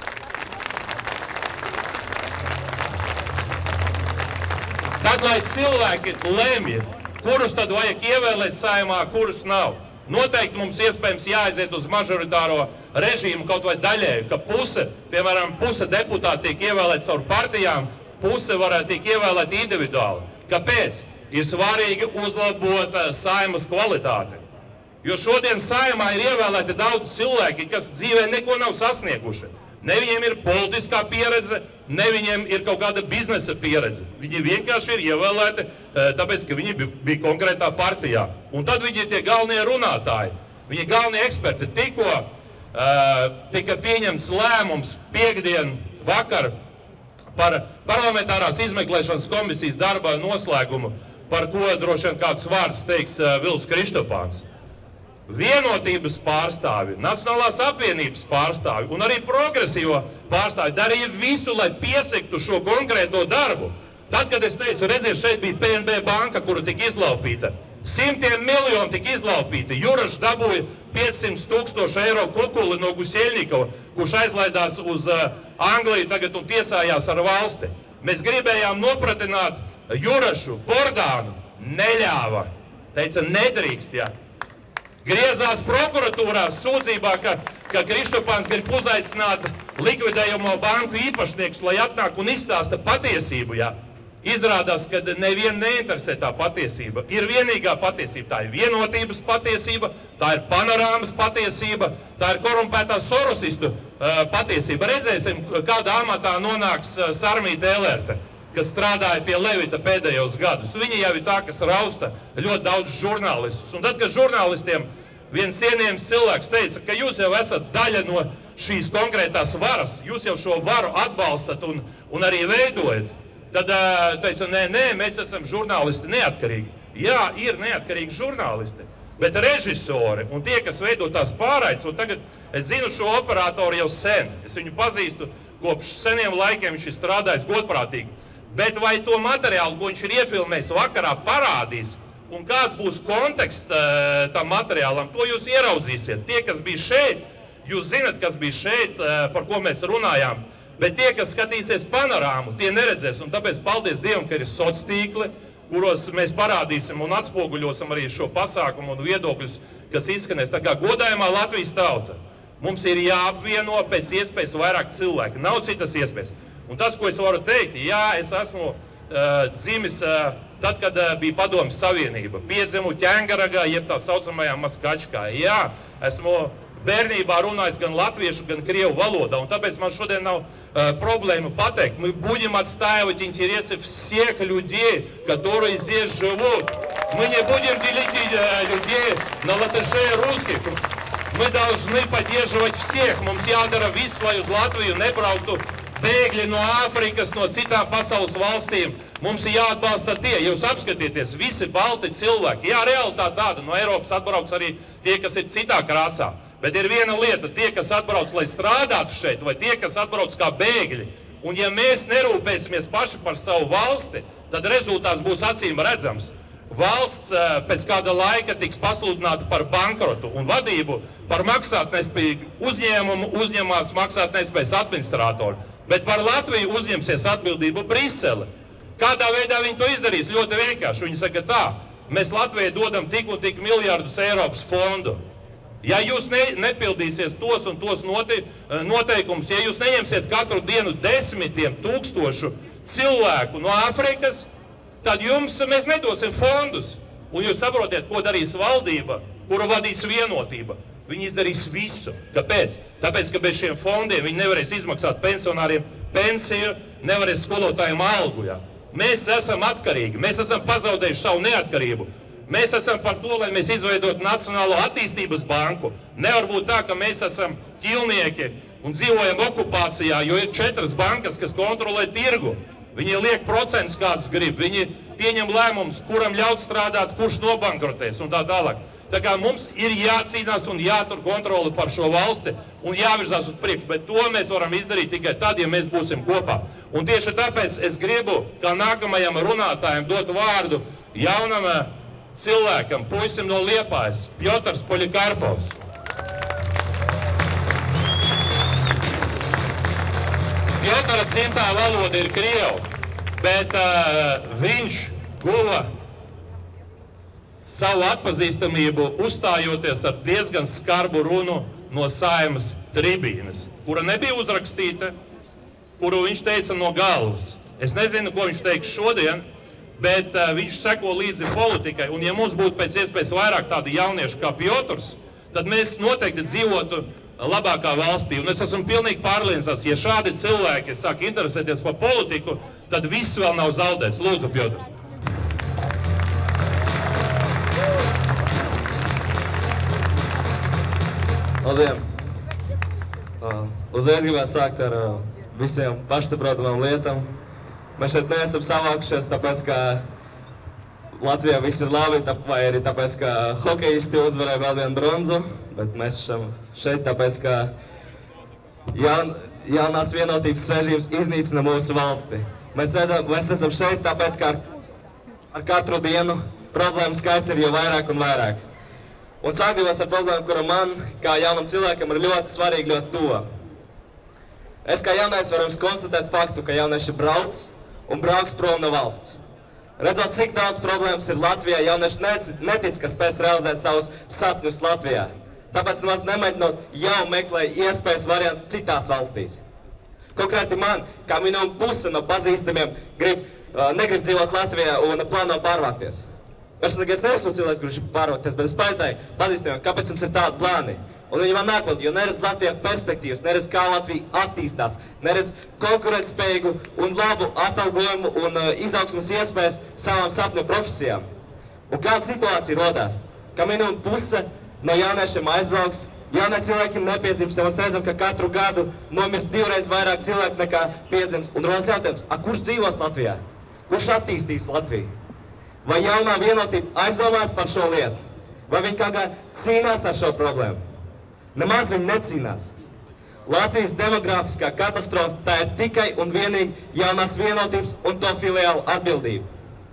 tad, lai cilvēki lemj, kurus tad vajag ievēlēt Saeimā, kurus nav. Noteikti mums iespējams jāaiziet uz mažoritāro režīmu kaut vai daļēju, ka puse, piemēram, puse deputāti tiek ievēlēt caur partijām, puse varētu tiek ievēlēt individuāli. Kāpēc? Ir svarīgi uzlabot Saeimas kvalitāti. Jo šodien Saeimā ir ievēlēti daudz cilvēki, kas dzīvē neko nav sasnieguši. Ne viņiem ir politiskā pieredze, ne viņiem ir kaut kāda biznesa pieredze. Viņi vienkārši ir ievēlēti, tāpēc, ka viņi bija konkrētā partijā. Un tad viņi ir tie galvenie runātāji, viņi galvenie eksperti. Tikko uh, tika pieņemts lēmums piekdien vakar par parlamentārās izmeklēšanas komisijas darba noslēgumu, par ko droši vien kāds vārds teiks uh, Vils Kristopāns. Vienotības pārstāvi, Nacionālās apvienības pārstāvi un arī progresīvo pārstāvi darīja visu, lai piesegtu šo konkrēto darbu. Tad, kad es teicu, redziet, šeit bija P N B banka, kura tika izlaupīta. Simtiem miljonu tika izlaupīti. Juraš dabūja piecsimt tūkstoši eiro kukuli no Guseļnikova, kurš aizlaidās uz uh, Angliju tagad un tiesājās ar valsti. Mēs gribējām nopratināt Jurašu, Bordānu, neļāva. Teica, nedrīkst, jā. Griezās prokuratūrā sūdzībā, ka, ka Krištopāns grib uzaicināt likvidējumu banku īpašniekus, lai atnāk un izstāsta patiesību, jā. Izrādās, ka nevienu neinteresē tā patiesība. Ir vienīgā patiesība, tā ir vienotības patiesība, tā ir panorāmas patiesība, tā ir korumpētā sorosistu uh, patiesība. Redzēsim, kādā amatā nonāks uh, Sarmīta Elerte, kas strādāja pie Levita pēdējos gadus. Viņa jau ir tā, kas rausta ļoti daudz žurnālistus. Un tad, kad žurnālistiem viens cienījams cilvēks teica, ka jūs jau esat daļa no šīs konkrētās varas, jūs jau šo varu atbalstat un, un arī veidojat, tad teica, nē, nē, mēs esam žurnālisti neatkarīgi. Jā, ir neatkarīgi žurnālisti, bet režisori un tie, kas veido tās pārraides, un tagad es zinu šo operatoru jau sen, es viņu pazīstu kopš seniem laikiem, viņš ir strādājis godprātīgi, bet vai to materiālu, ko viņš ir iefilmējis vakarā, parādīs, un kāds būs konteksts tam materiālam, to jūs ieraudzīsiet. Tie, kas bija šeit, jūs zinat, kas bija šeit, par ko mēs runājām, bet tie, kas skatīsies panorāmu, tie neredzēs, un tāpēc paldies Dievam, ka ir sociālie tīkli, kuros mēs parādīsim un atspoguļosim arī šo pasākumu un viedokļus, kas izskanēs. Tā kā godājumā Latvijas tauta, mums ir jāapvieno pēc iespējas vairāk cilvēku, nav citas iespējas. Un tas, ko es varu teikt, jā, es esmu uh, dzimis uh, tad, kad uh, bija Padomju Savienība, piedzimu Ķengaragā, jeb tā saucamajā Maskačkā, jā, esmu bērnībā runājis gan latviešu, gan krievu valodā, un tāpēc man шодien nav uh, проблему pateikt. Мы будем отстаивать интересы всех людей, которые здесь живут. Мы не будем делить uh, людей на латышей и русских. Мы должны поддерживать всех. Mums jādara viss, lai uz Latviju nebrauktu bēgļi no Āfrikas, no citām pasaules valstīm. Mums ir jāatbalsta tie. Jūs apskatieties, visi balti cilvēki. Jā, realitāte tāda, no Eiropas atbrauks arī tie, kas ir citā krāsā. Bet ir viena lieta, tie, kas atbrauc, lai strādātu šeit, vai tie, kas atbrauc kā bēgļi. Un ja mēs nerūpēsimies paši par savu valsti, tad rezultāts būs acīm redzams. Valsts pēc kāda laika tiks pasludināta par bankrotu un vadību par maksātnespēju uzņēmumu uzņemās maksātnespējas administrātori. Bet par Latviju uzņemsies atbildību Brisele. Kādā veidā viņi to izdarīs? Ļoti vienkārši. Viņi saka tā, mēs Latvijai dodam tik un tik miljardus Eiropas fondu. Ja jūs ne, nepildīsies tos un tos noti, noteikumus, ja jūs neņemsiet katru dienu desmitiem tūkstošu cilvēku no Āfrikas, tad jums mēs nedosim fondus. Un jūs saprotiet, ko darīs valdība, kuru vadīs vienotība. Viņi izdarīs visu. Kāpēc? Tāpēc, ka bez šiem fondiem viņi nevarēs izmaksāt pensionāriem pensiju, nevarēs skolotājiem algu. Ja? Mēs esam atkarīgi, mēs esam pazaudējuši savu neatkarību. Mēs esam par to, lai mēs izveidotu Nacionālo attīstības banku. Nevar būt tā, ka mēs esam ķilnieki un dzīvojam okupācijā, jo ir četras bankas, kas kontrolē tirgu. Viņi liek procentus, kādus grib. Viņi pieņem lēmumus, kuram ļaut strādāt, kurš nobankrotēs un tā tālāk. Tā kā mums ir jācīnās un jātur kontroli par šo valsti un jāvirzās uz priekšu, bet to mēs varam izdarīt tikai tad, ja mēs būsim kopā. Un tieši tāpēc es gribu, kā nākamajam runātājam, dot vārdu jaunam cilvēkam, puisim no Liepājas, Pjotrs Poļikarpovs. Pjotra dzimtā valoda ir krievu, bet uh, viņš guva savu atpazīstamību uzstājoties ar diezgan skarbu runu no Saeimas tribīnes, kura nebija uzrakstīta, kuru viņš teica no galvas. Es nezinu, ko viņš teiks šodien, bet uh, viņš seko līdzi politikai, un ja mums būtu pēc iespējas vairāk tādi jaunieši kā Pjotrs, tad mēs noteikti dzīvotu labākā valstī. Un es esmu pilnīgi pārliecināts, ja šādi cilvēki sāk interesēties par politiku, tad viss vēl nav zaudēts. Lūdzu, Pjotr. Labdien! Uh, uzreiz gribētu sākt ar uh, visiem pašsaprotamām lietām. Mēs šeit neesam savākušies, tāpēc, ka Latvijā viss ir labi, vai arī tāpēc, ka hokejisti uzvarēja vēl vienu bronzu, bet mēs esam šeit tāpēc, ka jaun, jaunās vienotības režīms iznīcina mūsu valsti. Mēs, redzam, mēs esam šeit tāpēc, ka ar, ar katru dienu problēmu skaits ir jau vairāk un vairāk. Un sākļos ar problēmu, kura man, kā jaunam cilvēkam, ir ļoti svarīgi, ļoti tuva. Es kā jaunais varu jums konstatēt faktu, ka jaunieši brauc un brauks prom no valsts. Redzot, cik daudz problēmas ir Latvijā, jaunieši netic, ka spēs realizēt savus sapņus Latvijā. Tāpēc nemaz nemēģinot jau meklē iespējas variants citās valstīs. Konkrēti man, kā minimum puse no pazīstamiem, grib, uh, negrib dzīvot Latvijā un plāno pārvākties. Personīgi es neesmu cilvēks, kurš ir pārvākties, bet es pajautāju pazīstamiem, kāpēc jums ir tādi plāni. Un viņi man nākot, jo neredz Latvijā perspektīvas, neredz, kā Latvija attīstās, neredz konkurētspējīgu un labu atalgojumu un uh, izaugsmas iespējas savām sapņu profesijām. Un kāda situācija rodās? Kā minimum puse no jauniešiem aizbrauks, jaunie cilvēki nepiedzimst, jo mēs redzam, ka katru gadu nomirst divreiz vairāk cilvēku nekā piedzimst. Un rodas jautājums, a kurš dzīvos Latvijā? Kurš attīstīs Latviju? Vai jaunā vienotība aizdomās par šo lietu? Vai viņi kaut kā cīnās ar šo problēmu? Nemaz viņi necīnās. Latvijas demografiskā katastrofa tā ir tikai un vienīgi jaunās vienotības un to filiālu atbildība.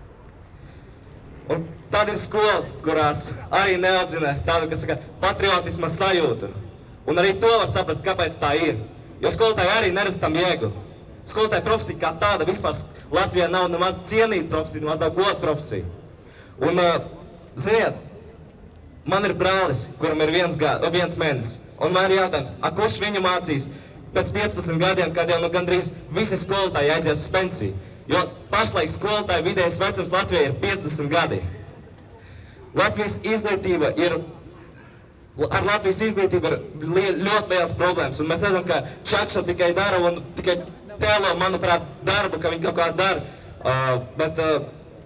Un tad ir skolas, kurās arī neaudzina tādu, kas saka, patriotisma sajūtu. Un arī to var saprast, kāpēc tā ir. Jo skolotāji arī neredz tam jēgu. Skolotāja profesija kā tāda vispār Latvijā nav nemaz cienīta profesija, nemaz nav goda profesija. Un, uh, ziniet, man ir brālis, kuram ir viens, gad, viens mēnesis. Un man ir jautājums, a kurš viņu mācīs pēc piecpadsmit gadiem, kad jau nu gandrīz visi skolotāji aizies uz pensiju? Jo pašlaik skolotāju vidējais vecums Latvijā ir piecdesmit gadi. Latvijas izglītība ir, ar Latvijas izglītību ir li, ļoti liels problēmas, un mēs redzam, ka Čakša tikai dara un tikai tēlo, manuprāt, darbu, ka viņi kaut kā dara, uh, bet uh,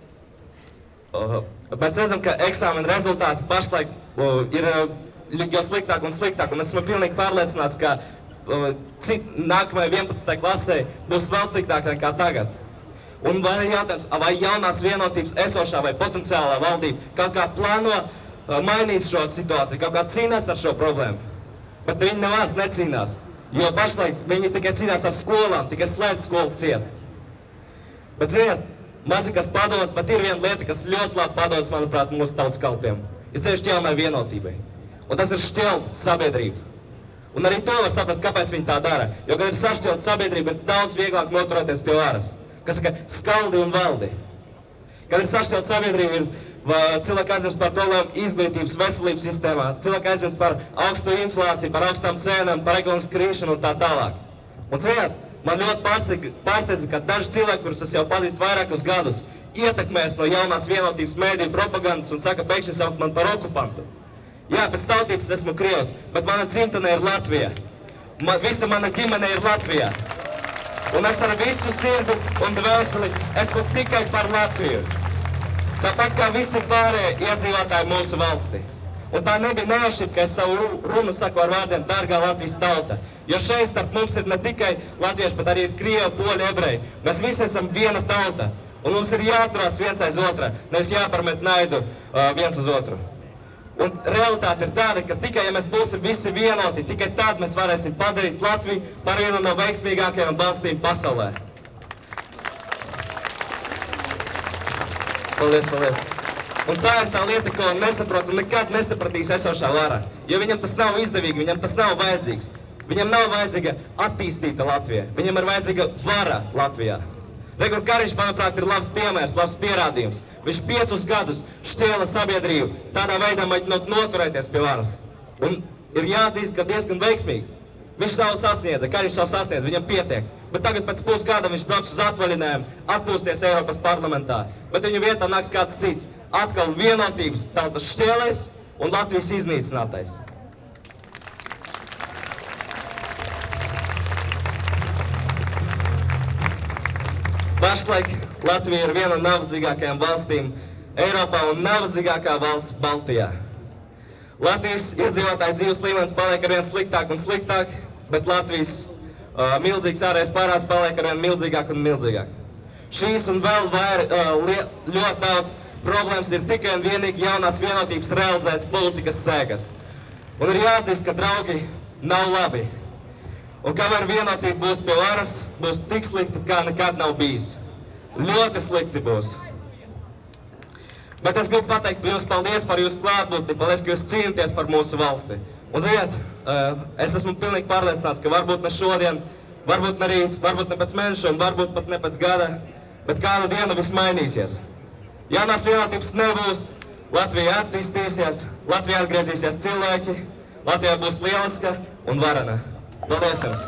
uh, mēs redzam, ka eksāmena rezultāti pašlaik uh, ir uh, jo sliktāk un sliktāk, un esmu pilnīgi pārliecināts, ka uh, cit, nākamajai vienpadsmitajai klasē būs vēl sliktāk nekā tagad. Un vai jautājums, vai jaunās vienotības esošā vai potenciālā valdība kaut kā plāno uh, mainīt šo situāciju, kaut kā cīnās ar šo problēmu? Bet viņi nemaz necīnās, jo pašlaik viņi tikai cīnās ar skolām, tikai slēdz skolas ciet. Bet ziniet, mazikas padoms, bet ir viena lieta, kas ļoti labi padodas, manuprāt, mūsu tautas kalpiem. Ir sevišķi jaunai vienotībai. Un tas ir šķelt sabiedrību. Un arī to var saprast, kāpēc viņi tā dara. Jo, kad ir sašķelt sabiedrība, ir daudz vieglāk noturēties pie varas. Kas saka, skaldi un valdi. Kad ir sašķelt sabiedrība, ir cilvēki aizmirst par problēmu izglītības, veselības sistēmā, cilvēki aizmirst par augstu inflāciju, par augstām cenām, par ekonomisku krīšanu un tā tālāk. Un ciet, man ļoti pārsteidza, ka daži cilvēki, kurus es jau pazīstu vairākus gadus, ietekmēs no jaunās vienotības mēdīju propagandas un saka, pēkšņi saukt man par okupantu. Jā, pēc tautības esmu krievs, bet mana dzimtene ir Latvija. Ma, visa mana ģimene ir Latvijā. Un es ar visu sirdi un dvēseli esmu tikai par Latviju. Tāpat kā visi pārējie iedzīvotāji mūsu valsti. Un tā nebija neaušība, ka es savu runu saku ar vārdiem dārgā Latvijas tauta. Jo šeit starp mums ir ne tikai latvieši, bet arī ir krievi, poļi, ebreji. Mēs visi esam viena tauta. Un mums ir jāturās viens aiz otrā, nevis jāparmet naidu uh, viens uz otru. Un realitāte ir tāda, ka tikai ja mēs būsim visi vienoti, tikai tad mēs varēsim padarīt Latviju par vienu no veiksmīgākajām valstīm pasaulē. Paldies, paldies. Un tā ir tā lieta, ko nesaprot un nekad nesapratīs esošā vara. Jo viņam tas nav izdevīgi, viņam tas nav vajadzīgs. Viņam nav vajadzīga attīstīta Latvija, viņam ir vajadzīga vara Latvijā. Regur Kariņš, manuprāt, ir labs piemērs, labs pierādījums. Viņš piecus gadus šķēla sabiedrību, tādā veidā mēģinot noturēties pie varas. Un ir jāatzīst, ka diezgan veiksmīgi. Viņš savu sasniedza, Kariņš savu sasniedza, viņam pietiek. Bet tagad pēc pusgada viņš brauks uz atvaļinājumu, atpūsties Eiropas parlamentā. Bet viņu vietā nāks kāds cits. Atkal vienotības tautas šķēlēs un Latvijas iznīcinātais. Pašlaik Latvija ir viena no nabadzīgākajām valstīm Eiropā un nabadzīgākā valsts Baltijā. Latvijas iedzīvotāju dzīves līmenis paliek arvien sliktāk un sliktāk, bet Latvijas uh, milzīgs ārējais parāds paliek arvien milzīgāk un milzīgāk. Šīs un vēl vair, uh, ļoti daudz problēmas ir tikai un vienīgi jaunās vienotības realizētas politikas sēkas. Un ir jāatzīst, ka draugi nav labi. Un kamēr vienotība būs pie varas, būs tik slikti, kā nekad nav bijis. Ļoti slikti būs. Bet es gribu pateikt jums paldies par jūsu klātbūtni, paldies, ka jūs cīnāties par mūsu valsti. Un ziniet, es esmu pilnīgi pārliecināts, ka varbūt ne šodien, varbūt ne rīt, varbūt ne pēc mēneša un varbūt pat ne pēc gada, bet kādu dienu viss mainīsies. Jaunās vienotības nebūs, Latvija attīstīsies, Latvija atgriezīsies cilvēki, Latvija būs lieliska un varena. Paldies jums!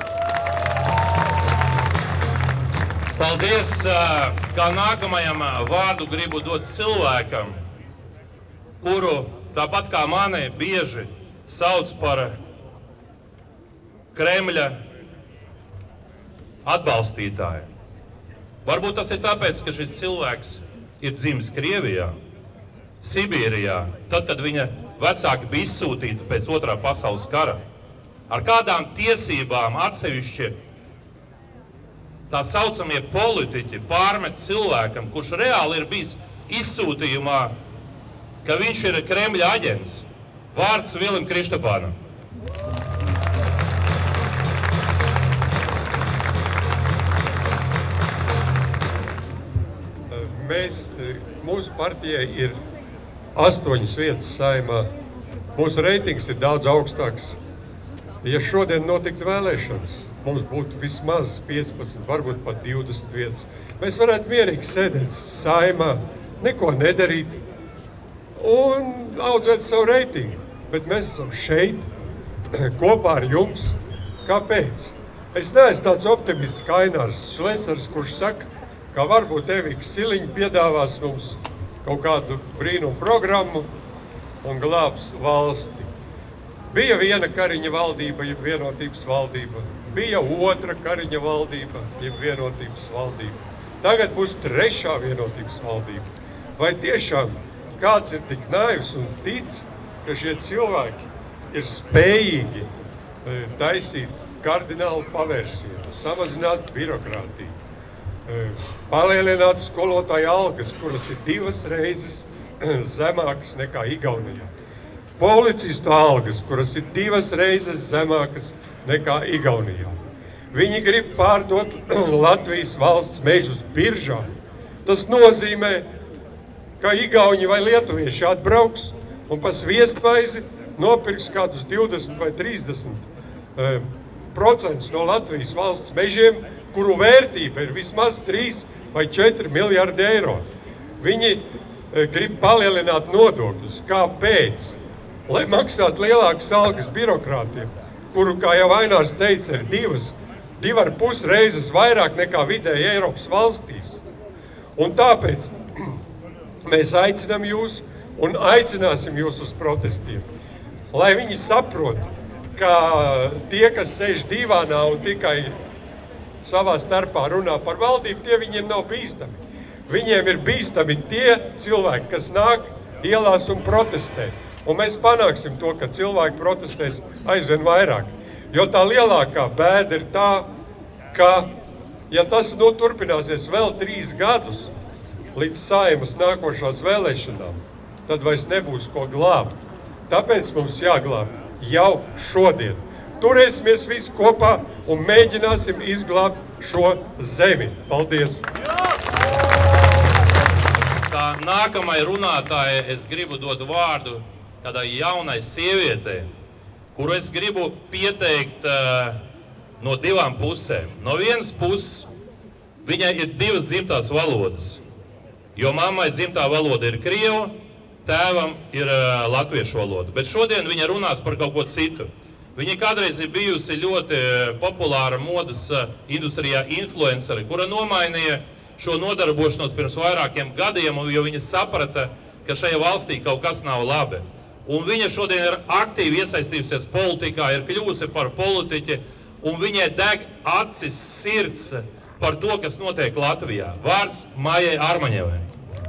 Paldies! Kā nākamajam vārdu gribu dot cilvēkam, kuru tāpat kā mani bieži sauc par Kremļa atbalstītāju. Varbūt tas ir tāpēc, ka šis cilvēks ir dzimis Krievijā, Sibīrijā, tad, kad viņa vecāki bija izsūtīti pēc otrā pasaules kara. Ar kādām tiesībām atsevišķi tā saucamie politiķi pārmet cilvēkam, kurš reāli ir bijis izsūtījumā, ka viņš ir Kremļa aģents. Vārds Vilim Krištapānam. Mēs, mūsu partijai ir astoņas vietas saimā. Mūsu reitings ir daudz augstāks. Ja šodien notiktu vēlēšanas, mums būtu vismaz piecpadsmit, varbūt pat divdesmit vietas. Mēs varētu mierīgi sēdēt saimā, neko nedarīt un audzēt savu reitingu. Bet mēs esam šeit, kopā ar jums. Kāpēc? Es neesmu tāds optimists kā Ainārs Šlesers, kurš saka, ka varbūt Eviks Siliņš piedāvās mums kaut kādu brīnumu programmu un glābs valsti. Bija viena Kariņa valdība, jeb vienotības valdība. Bija otra Kariņa valdība, jeb vienotības valdība. Tagad būs trešā vienotības valdība. Vai tiešām kāds ir tik naivs un tic, ka šie cilvēki ir spējīgi taisīt kardinālu pavērsienu, samazināt birokrātiju, palielināt skolotāju algas, kuras ir divas reizes zemākas nekā Igaunijā. Policistu algas, kuras ir divas reizes zemākas nekā Igaunijā. Viņi grib pārdot Latvijas valsts mežus biržā. Tas nozīmē, ka Igauņi vai lietuvieši atbrauks un pa sviestmaizi nopirks kādus divdesmit vai trīsdesmit procentus no Latvijas valsts mežiem, kuru vērtība ir vismaz trīs vai četri miljardi eiro. Viņi grib palielināt nodokļus. Kāpēc? Lai maksātu lielākas algas birokrātiem, kuru, kā jau Ainārs teica, ir divas, divi ar pus reizes vairāk nekā vidēji Eiropas valstīs. Un tāpēc mēs aicinām jūs un aicināsim jūs uz protestiem, lai viņi saprot, ka tie, kas sēž divānā un tikai savā starpā runā par valdību, tie viņiem nav bīstami. Viņiem ir bīstami tie cilvēki, kas nāk ielās un protestē. Un mēs panāksim to, ka cilvēki protestēs aizvien vairāk. Jo tā lielākā bēda ir tā, ka, ja tas nu, turpināsies vēl trīs gadus līdz Saimas nākošās vēlēšanām, tad vairs nebūs ko glābt. Tāpēc mums jāglāb jau šodien. Turēsimies visi kopā un mēģināsim izglābt šo zemi. Paldies! Kā nākamai runātājai es gribu dot vārdu kādai jaunai sievietei, kuru es gribu pieteikt uh, no divām pusēm. No vienas puses viņai ir divas dzimtās valodas, jo mammai dzimtā valoda ir krieva, tēvam ir uh, latviešu valoda. Bet šodien viņa runās par kaut ko citu. Viņa kādreiz ir bijusi ļoti populāra modas industrijā influenceri, kura nomainīja šo nodarbošanos pirms vairākiem gadiem, jo viņa saprata, ka šajā valstī kaut kas nav labi. Un viņa šodien ir aktīvi iesaistījusies politikā, ir kļuvusi par politiķi, un viņai deg acis sirds par to, kas notiek Latvijā. Vārds Maijai Armaņevai.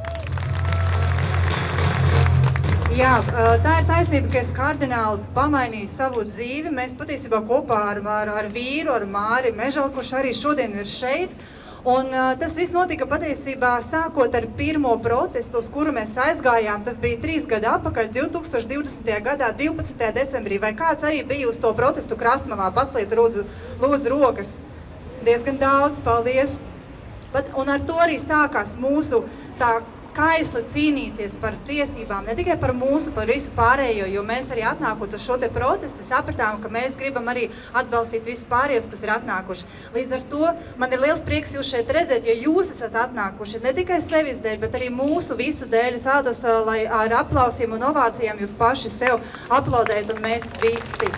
Jā, tā ir taisnība, ka es kardināli pamainīju savu dzīvi. Mēs patiesībā kopā ar, ar, ar vīru, ar Māri Mežalu, kurš arī šodien ir šeit. Un uh, tas viss notika patiesībā sākot ar pirmo protestu, uz kuru mēs aizgājām. Tas bija trīs gadu atpakaļ, divi tūkstoši divdesmitajā gadā, divpadsmitajā decembrī. Vai kāds arī bija uz to protestu Krastmalā? Paceliet lūdzu, lūdzu rokas. Diezgan daudz, paldies. Bet, un ar to arī sākās mūsu tā skaisli cīnīties par tiesībām, ne tikai par mūsu, par visu pārējo, jo mēs arī atnākot uz šo te protestu, sapratām, ka mēs gribam arī atbalstīt visu pārējos, kas ir atnākuši. Līdz ar to man ir liels prieks jūs šeit redzēt, jo jūs esat atnākuši ne tikai sevis dēļ, bet arī mūsu visu dēļ. Es vēlos, lai ar aplausiem un ovācijām jūs paši sev aplaudējat un mēs visi.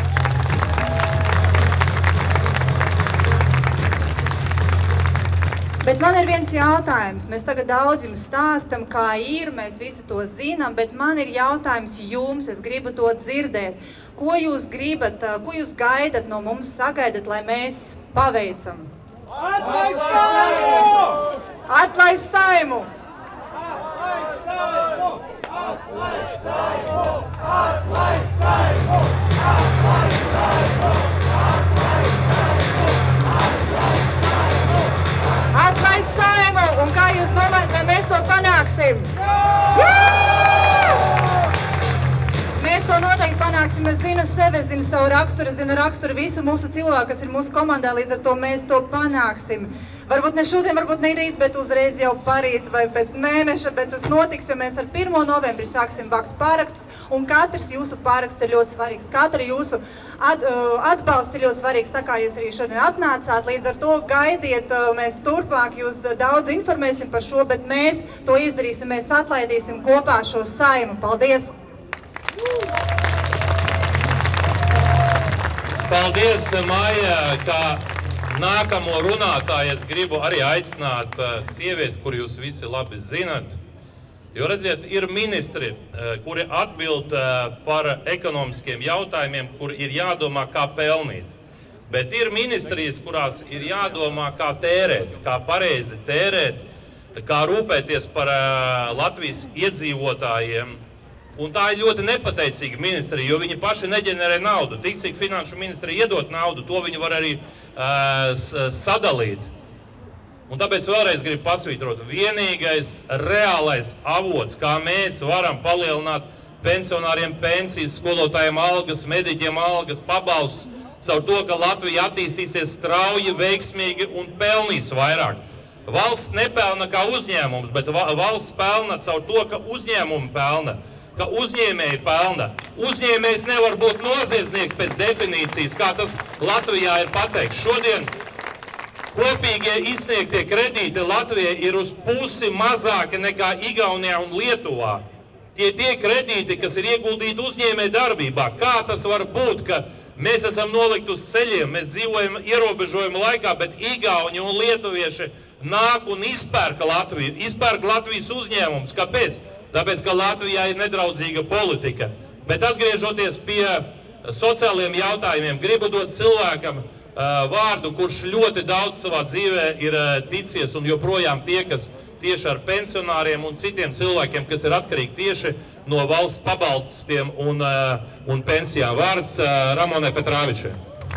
Bet man ir viens jautājums. Mēs tagad daudz jums stāstam, kā ir, mēs visi to zinām, bet man ir jautājums jums, es gribu to dzirdēt. Ko jūs gribat, ko jūs gaidat no mums, sagaidat, lai mēs paveicam? Atlaist Saimu! Atlaist Saimu! Atlaist Saimu! Atlaist Saimu! Atlaist Saimu! Atlaist Saimu! Atlaist Saimu! Atlaist Saimu! Atlaist Saimu! Un kā jūs domājat, vai mēs to panāksim? Jā! Mēs to noteikti panāksim. Es zinu sevi, es zinu savu raksturu, es zinu raksturu visu mūsu cilvēku, kas ir mūsu komandā, līdz ar to mēs to panāksim. Varbūt ne šodien, varbūt ne rīt, bet uzreiz jau parīt vai pēc mēneša, bet tas notiks, jo mēs ar pirmo novembri sāksim vākt pārakstus, un katrs jūsu pāraksts ir ļoti svarīgs. Katra jūsu at, atbalsts ir ļoti svarīgs, tā kā jūs arī šodien atnācāt. Līdz ar to gaidiet, mēs turpmāk jūs daudz informēsim par šo, bet mēs to izdarīsim, mēs atlaidīsim kopā šo Saimu. Paldies! Paldies, Maija, kā nākamo runātāju es gribu arī aicināt uh, sievieti, kur jūs visi labi zinat. Jo, redziet, ir ministri, uh, kuri atbild uh, par ekonomiskiem jautājumiem, kur ir jādomā, kā pelnīt. Bet ir ministrijas, kurās ir jādomā, kā tērēt, kā pareizi tērēt, kā rūpēties par uh, Latvijas iedzīvotājiem. Un tā ir ļoti nepateicīga ministrija, jo viņi paši neģenerē naudu. Tik, cik finanšu ministrija iedot naudu, to viņi var arī uh, sadalīt. Un tāpēc vēlreiz gribu pasvītrot, vienīgais reālais avots, kā mēs varam palielināt pensionāriem pensijas, skolotājiem algas, mediķiem algas, pabalstus, caur to, ka Latvija attīstīsies strauji, veiksmīgi un pelnīs vairāk. Valsts nepelna kā uzņēmums, bet valsts pelna caur to, ka uzņēmumi pelna. Ka uzņēmēji pelna. Uzņēmējs nevar būt noziedznieks pēc definīcijas, kā tas Latvijā ir pateikts. Šodien kopīgie izsniegtie kredīti Latvijai ir uz pusi mazāki nekā Igaunijā un Lietuvā. Tie tie kredīti, kas ir ieguldīti uzņēmēju darbībā. Kā tas var būt, ka mēs esam nolikt uz ceļiem, mēs dzīvojam ierobežojumu laikā, bet Igauni un lietuvieši nāk un izpērka Latviju, izpērka Latvijas uzņēmumus. Kāpēc? Tāpēc, ka Latvijā ir nedraudzīga politika. Bet atgriežoties pie sociāliem jautājumiem, gribu dot cilvēkam uh, vārdu, kurš ļoti daudz savā dzīvē ir uh, ticies un joprojām tiekas tieši ar pensionāriem un citiem cilvēkiem, kas ir atkarīgi tieši no valsts pabalstiem un, uh, un pensijām. Vārds uh, Ramonai Petrāvičai.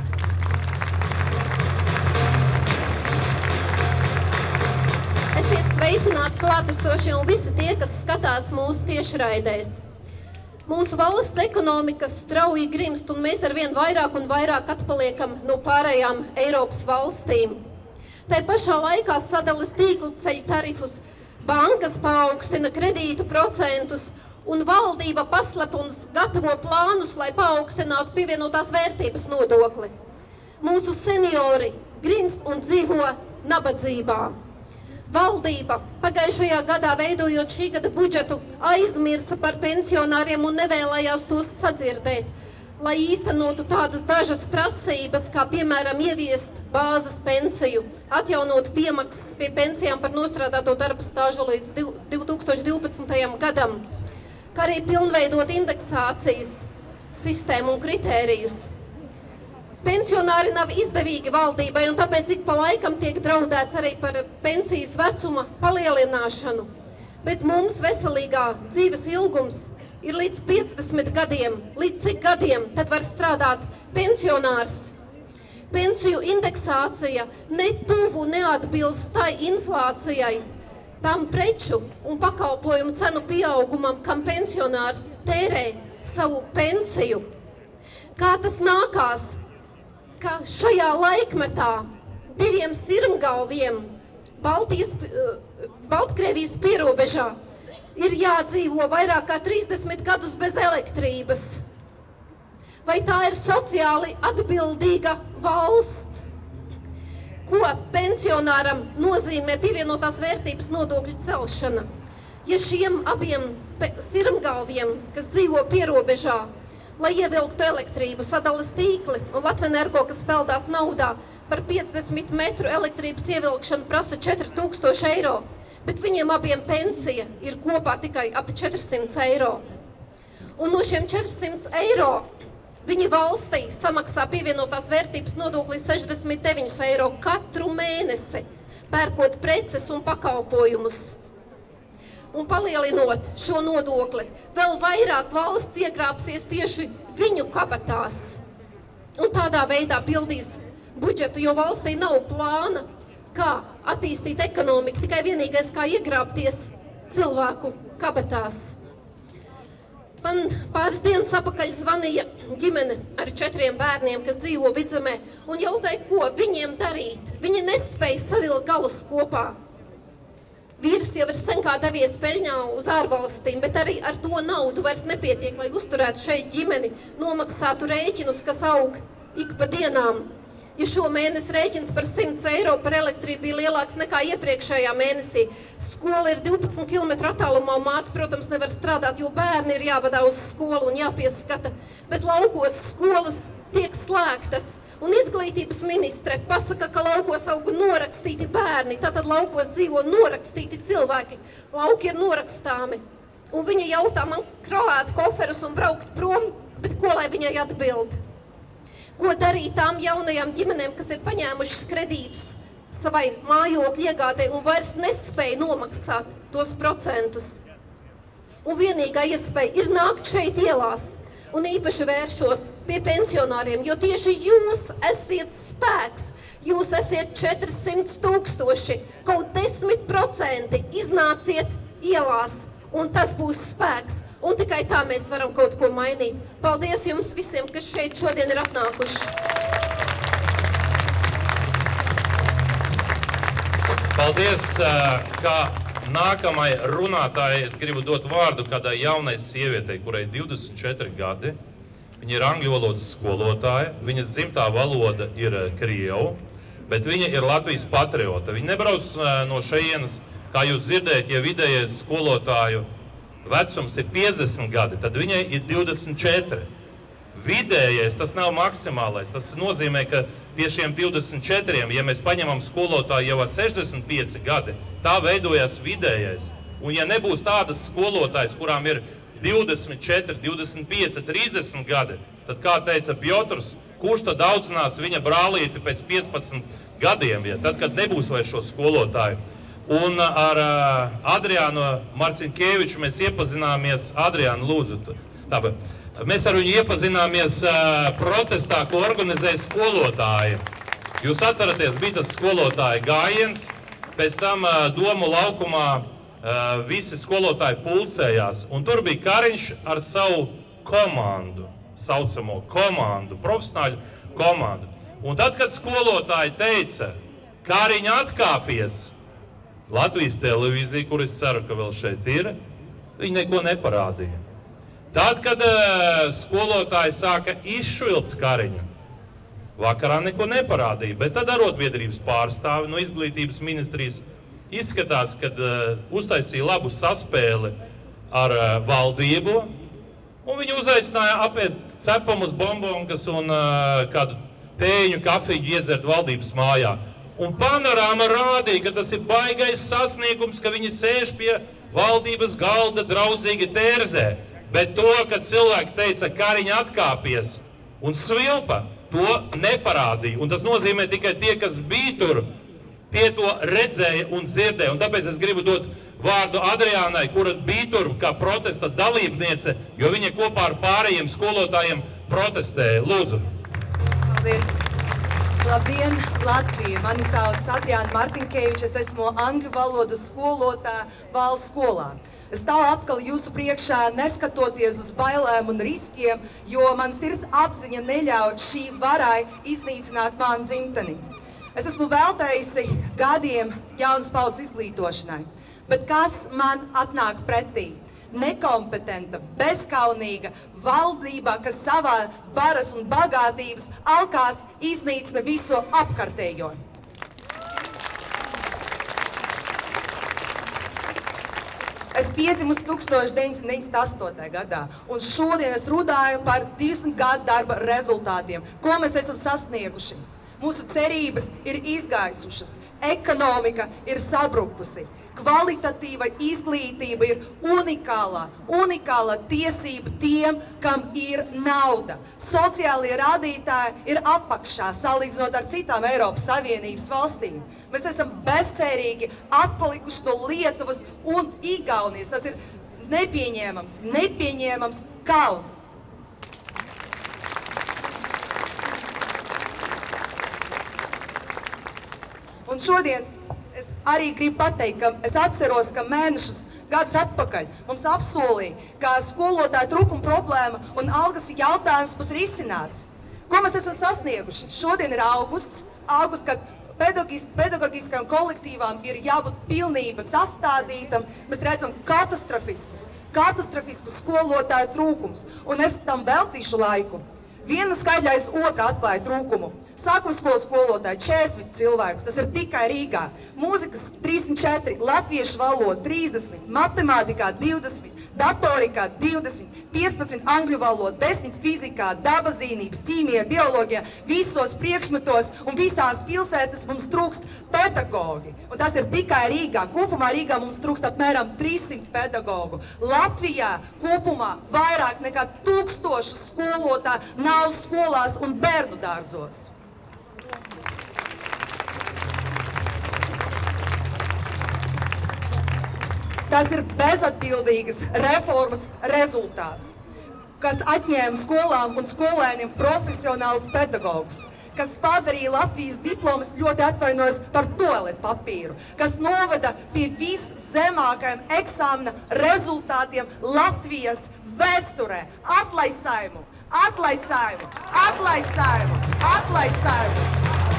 Sveicināti klātesošie un visi tie, kas skatās mūsu tiešraidēs. Mūsu valsts ekonomika strauji grimst, un mēs arvien vairāk un vairāk atpaliekam no pārējām Eiropas valstīm. Tai pašā laikā sadales tīklu ceļ tarifus, bankas paaugstina kredītu procentus, un valdība paslep un gatavo plānus, lai paaugstinātu pievienotās vērtības nodokli. Mūsu seniori grimst un dzīvo nabadzībā. Valdība pagājušajā gadā, veidojot šī gada budžetu, aizmirsa par pensionāriem un nevēlējās tos sadzirdēt, lai īstenotu tādas dažas prasības, kā piemēram ieviest bāzes pensiju, atjaunot piemaksas pie pensijām par nostrādāto darba stāžu līdz divi tūkstoši divpadsmitajam gadam, kā arī pilnveidot indeksācijas sistēmu un kritērijus. Pensionāri nav izdevīgi valdībai, un tāpēc ik pa laikam tiek draudēts arī par pensijas vecuma palielināšanu. Bet mums veselīgā dzīves ilgums ir līdz piecdesmit gadiem. Līdz cik gadiem tad var strādāt pensionārs? Pensiju indeksācija ne tuvu neatbilst tai inflācijai, tam preču un pakalpojumu cenu pieaugumam, kam pensionārs tērē savu pensiju. Kā tas nākās? Ka šajā laikmetā diviem sirmgalviem, Baltijas Baltkrievijas pierobežā ir jādzīvo vairāk kā trīsdesmit gadus bez elektrības. Vai tā ir sociāli atbildīga valsts? Ko pensionāram nozīmē pievienotās vērtības nodokļu celšana? Ja šiem abiem sirmgalviem, kas dzīvo pierobežā, lai ievilktu elektrību, sadalas tīkli un Latvenergo, kas peldās naudā, par piecdesmit metru elektrības ievilkšanu prasa četri tūkstoši eiro, bet viņiem abiem pensija ir kopā tikai ap četrsimt eiro. Un no šiem četrsimt eiro viņi valstī samaksā pievienotās vērtības nodokli sešdesmit deviņus eiro katru mēnesi, pērkot preces un pakalpojumus. Un palielinot šo nodokli, vēl vairāk valsts iegrābsies tieši viņu kabatās. Un tādā veidā pildīs budžetu, jo valstī nav plāna, kā attīstīt ekonomiku, tikai vienīgais, kā iegrābties cilvēku kabatās. Man pāris dienas apakaļ zvanīja ģimene ar četriem bērniem, kas dzīvo Vidzemē, un jautāja, ko viņiem darīt. Viņi nespēja savilkt galus kopā. Vīrs jau ir sen kā devies peļņā uz ārvalstīm, bet arī ar to naudu vairs nepietiek, lai uzturētu šeit ģimeni, nomaksātu rēķinus, kas aug ik pa dienām. Ja šo mēnesi rēķins par simts eiro par elektrību bija lielāks nekā iepriekšējā mēnesī, skola ir divpadsmit kilometru attālumā, māte, protams, nevar strādāt, jo bērni ir jāvadā uz skolu un jāpieskata, bet laukos skolas tiek slēgtas. Un izglītības ministre pasaka, ka laukos auga norakstīti bērni, tātad laukos dzīvo norakstīti cilvēki. Lauki ir norakstāmi. Un viņa jautā man krāt koferus un braukt prom, bet ko lai viņai atbild? Ko darīt tām jaunajām ģimenēm, kas ir paņēmušas kredītus savai mājokļu iegādē un vairs nespēja nomaksāt tos procentus? Un vienīgā iespēja ir nākt šeit ielās. Un īpaši vēršos pie pensionāriem, jo tieši jūs esiet spēks, jūs esiet četrsimt tūkstoši, kaut desmit procenti iznāciet ielās, un tas būs spēks. Un tikai tā mēs varam kaut ko mainīt. Paldies jums visiem, kas šeit šodien ir atnākuši. Paldies, kā nākamai runātājai es gribu dot vārdu kādai jaunai sievietei, kurai divdesmit četri gadi. Viņa ir angļu valodas skolotāja, viņas dzimtā valoda ir krievu, bet viņa ir Latvijas patriota. Viņa nebrauc no šejienes, kā jūs dzirdējat, ja vidējais skolotāju vecums ir piecdesmit gadi, tad viņai ir divdesmit četri. Vidējais, tas nav maksimālais. Tas nozīmē, ka pie šiem divdesmit četriem, ja mēs paņemam skolotāju jau ar sešdesmit pieci gadi, tā veidojas vidējais. Un ja nebūs tādas skolotājas, kurām ir divdesmit četri, divdesmit pieci, trīsdesmit gadi, tad, kā teica Pjotrs, kurš tad audzinās viņa brālīti pēc piecpadsmit gadiem, ja? Tad, kad nebūs vairs šo skolotāju. Un ar uh, Adriānu Marcinkēviču mēs iepazināmies. Adriānu, lūdzu. Tāpēc, mēs ar viņu iepazināmies uh, protestā, ko organizēja skolotāji. Jūs atceraties, bija tas skolotāja gājiens, pēc tam uh, Domu laukumā uh, visi skolotāji pulcējās. Un tur bija Kariņš ar savu komandu, saucamo komandu, profesionāļu komandu. Un tad, kad skolotāji teica, Kariņa atkāpies, Latvijas televīzija, kur es ceru, ka vēl šeit ir, viņi neko neparādīja. Tad, kad uh, skolotāji sāka izšvilpt Kariņu, vakarā neko neparādīja, bet tad arotbiedrības pārstāvi no izglītības ministrijas izskatās, kad uh, uztaisīja labu saspēli ar uh, valdību, un viņi uzaicināja apēst cepamus, bombonkas un uh, kādu tēņu, kafiju iedzert valdības mājā. Un panorāma rādīja, ka tas ir baigais sasniegums, ka viņi sēž pie valdības galda draudzīgi tērzē. Bet to, ka cilvēki teica, Kariņa atkāpies un svilpa, to neparādīja. Un tas nozīmē tikai tie, kas bija tur, tie to redzēja un dzirdēja. Un tāpēc es gribu dot vārdu Adriānai, kura bija tur kā protesta dalībniece, jo viņa kopā ar pārējiem skolotājiem protestēja. Lūdzu. Paldies. Labdien, Latvija! Mani sauc Adriāna Martinkēviča, es esmu angļu valodas skolotāja valsts skolā. Es stāvu atkal jūsu priekšā, neskatoties uz bailēm un riskiem, jo man sirds apziņa neļauj šī varai iznīcināt manu dzimteni. Es esmu veltējusi gadiem jaunas paudzes izglītošanai, bet kas man atnāk pretī? Nekompetenta, bezkaunīga valdībā, kas savā varas un bagātības alkās iznīcina visu apkārtējo. Es piedzimusi tūkstoš deviņsimt deviņdesmit astotajā gadā, un šodien es runāju par divdesmit gadu darba rezultātiem, ko mēs esam sasnieguši. Mūsu cerības ir izgaisušas, ekonomika ir sabrukusi, kvalitatīva izglītība ir unikālā, unikāla tiesība tiem, kam ir nauda. Sociālie rādītāji ir apakšā, salīdzinot ar citām Eiropas Savienības valstīm. Mēs esam bezcerīgi atpalikuši no Lietuvas un Igaunijas. Tas ir nepieņēmams, nepieņēmams kauns. Un šodien es arī gribu pateikt, ka es atceros, ka mēnešus gadus atpakaļ mums apsolīja, ka skolotāju trūkuma problēma un algas jautājums būs risināts. Ko mēs esam sasnieguši? Šodien ir augusts, augusts, kad pedagoģiskajām kolektīvām ir jābūt pilnība sastādītam. Mēs redzam katastrofiskus, katastrofiskus skolotāju trūkums, un es tam veltīšu laiku. Viena skaidļa aiz otra atklāja trūkumu. Sākumskolas skolotāji četrdesmit cilvēku, tas ir tikai Rīgā. Mūzikas trīsdesmit četri, latviešu valoda trīsdesmit, matemātikā divdesmit, datorikā divdesmit, piecpadsmit angļu valoda, desmit fizikā, dabazīnības, ķīmijā, bioloģijā, visos priekšmetos un visās pilsētas mums trūkst pedagogi. Un tas ir tikai Rīgā. Kopumā Rīgā mums trūkst apmēram trīssimt pedagogu. Latvijā kopumā vairāk nekā tūkstošu skolotāju nav skolās un bērnu dārzos. Tas ir bezatbildīgas reformas rezultāts, kas atņēma skolām un skolēniem profesionālus pedagogus, kas padarīja Latvijas diplomas ļoti atvainojas par toaletu papīru, kas noveda pie viszemākajiem eksāmena rezultātiem Latvijas vēsturē. Atlaist Saimu! Atlaist Saimu! Atlaist Saimu! Atlaist Saimu!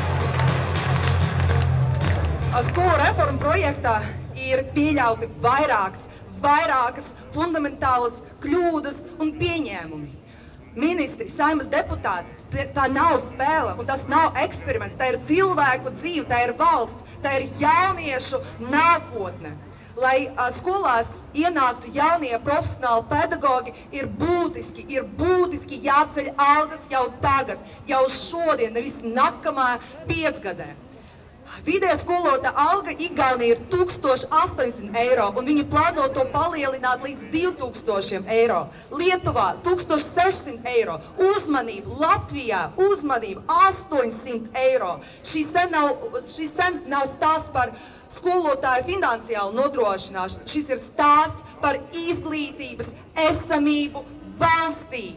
Skolu reformu projektā ir pieļauti vairākas, vairākas fundamentālas kļūdas un pieņēmumi. Ministri, Saeimas deputāti, tā nav spēle un tas nav eksperiments, tā ir cilvēku dzīve, tā ir valsts, tā ir jauniešu nākotne. Lai a, skolās ienāktu jaunie profesionāli pedagogi, ir būtiski, ir būtiski jāceļ algas jau tagad, jau šodien, nevis nākamā piecgadē. Vidējā skolotā alga Igaunija ir tūkstoš astoņsimt eiro, un viņi plāno to palielināt līdz divi tūkstoši eiro. Lietuvā tūkstoš sešsimt eiro. Uzmanību! Latvijā uzmanību! astoņsimt eiro. Šis sen nav, šis sen nav stāsts par skolotāju finansiālu nodrošināšanu. Šis ir stāsts par izglītības esamību valstī.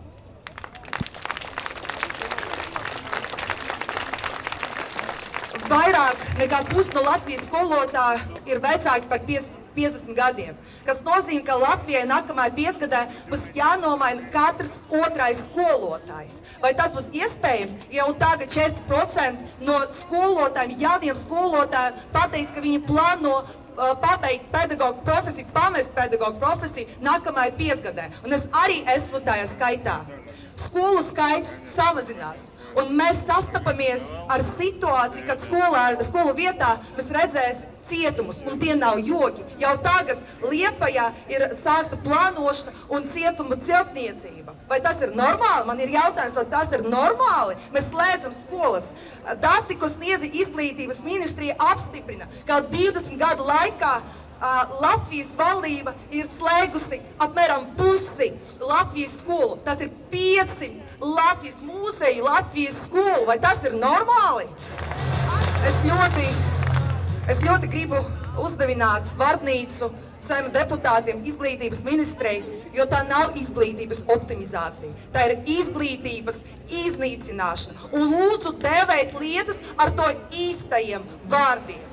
Vairāk nekā pusi no Latvijas skolotāju ir vecāki par piecdesmit gadiem, kas nozīmē, ka Latvijai nākamajā piecgadē būs jānomaina katrs otrais skolotājs. Vai tas būs iespējams? Jau tagad četrdesmit procenti no skolotājiem, jauniem skolotājiem pateiks, ka viņi plāno uh, pabeigt pedagogu profesiju, pamest pedagogu profesiju nākamajā piecgadē. Un es arī esmu tajā skaitā. Skolu skaits samazinās. Un mēs sastapamies ar situāciju, kad skolā, skolu vietā mēs redzēsim cietumus, un tie nav joki. Jau tagad Liepājā ir sākta plānošana un cietumu celtniecība. Vai tas ir normāli? Man ir jautājums, vai tas ir normāli? Mēs slēdzam skolas. Dati, ko sniedza izglītības ministrija, apstiprina, ka divdesmit gadu laikā Latvijas valdība ir slēgusi apmēram pusi Latvijas skolu. Tas ir piecsimt Latvijas mūzeju, Latvijas skolu. Vai tas ir normāli? Es ļoti, es ļoti gribu uzdevināt vārnīcu Saeimas deputātiem, izglītības ministrei, jo tā nav izglītības optimizācija. Tā ir izglītības iznīcināšana. Un lūdzu devēt lietas ar to īstajiem vārdiem.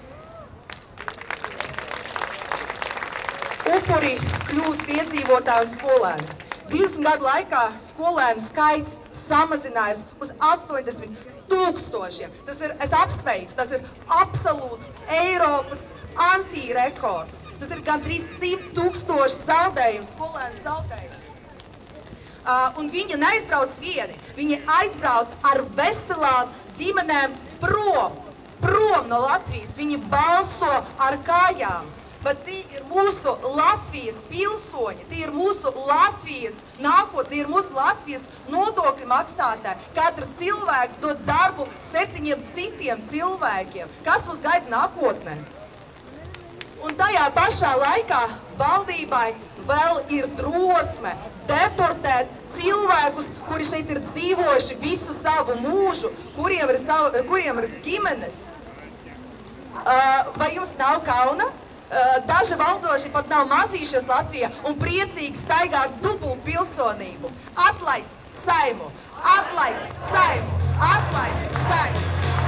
Upuri kļūst iedzīvotāji un skolēni. divdesmit gadu laikā skolēnu skaits samazinājās uz astoņdesmit tūkstošiem. Tas ir, es apsveicu, tas ir absolūts Eiropas antirekords. Tas ir gandrīz simt tūkstoši zaudējums, skolēnu zaudējums. Uh, un viņi neaizbrauc vieni, viņi aizbrauc ar veselām ģimenēm prom, prom no Latvijas. Viņi balso ar kājām. Bet tie ir mūsu Latvijas pilsoņi, tie ir mūsu Latvijas nākotne, tie ir mūsu Latvijas nodokļu maksātāji. Katrs cilvēks dod darbu septiņiem citiem cilvēkiem. Kas mums gaida nākotnē? Un tajā pašā laikā valdībai vēl ir drosme deportēt cilvēkus, kuri šeit ir dzīvojuši visu savu mūžu, kuriem ir, savu, kuriem ir ģimenes. Uh, vai jums nav kauna? Uh, daži valdoši pat nav mazījušies Latvijā un priecīgi staigā ar dubultu pilsonību. Atlaist Saimu! Atlaist Saimu! Atlaist Saimu!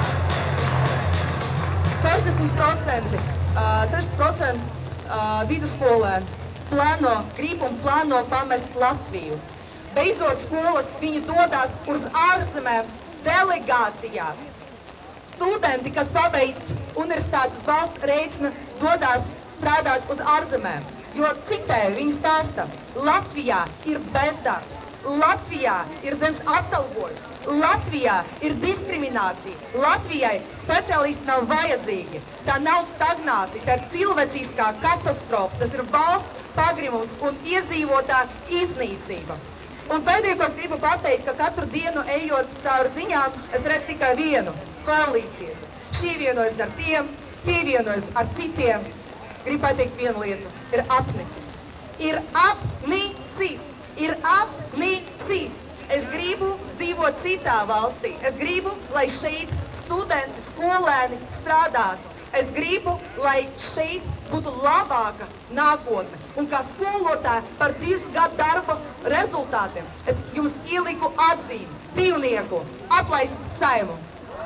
sešdesmit procenti, uh, sešdesmit procenti uh, vidusskolēni plāno, grib un plāno pamest Latviju. Beidzot skolas, viņi dodās uz ārzemēm delegācijās. Studenti, kas pabeidz universitātes valsts rēķina, dodās strādāt uz ārzemēm, jo citēji viņi stāsta, Latvijā ir bezdarbs, Latvijā ir zemes atalgojums, Latvijā ir diskriminācija, Latvijai speciālisti nav vajadzīgi, tā nav stagnācija, tā ir cilvēciskā katastrofa, tas ir valsts pagrimums un iedzīvotā iznīcība. Un pēdējo, ko es gribu pateikt, ka katru dienu ejot cauri ziņām, es redzu tikai vienu. Koalīcijas. Šī vienojas ar tiem, tie vienojas ar citiem. Gribu pateikt vienu lietu. Ir apnicis. Ir apnicis. Ir apnicis. Es gribu dzīvot citā valstī. Es gribu, lai šeit studenti, skolēni strādātu. Es gribu, lai šeit būtu labāka nākotne. Un kā skolotāja par divas gadu darba rezultātiem, es jums ieliku atzīmi, divnieku, atlaist Saimu.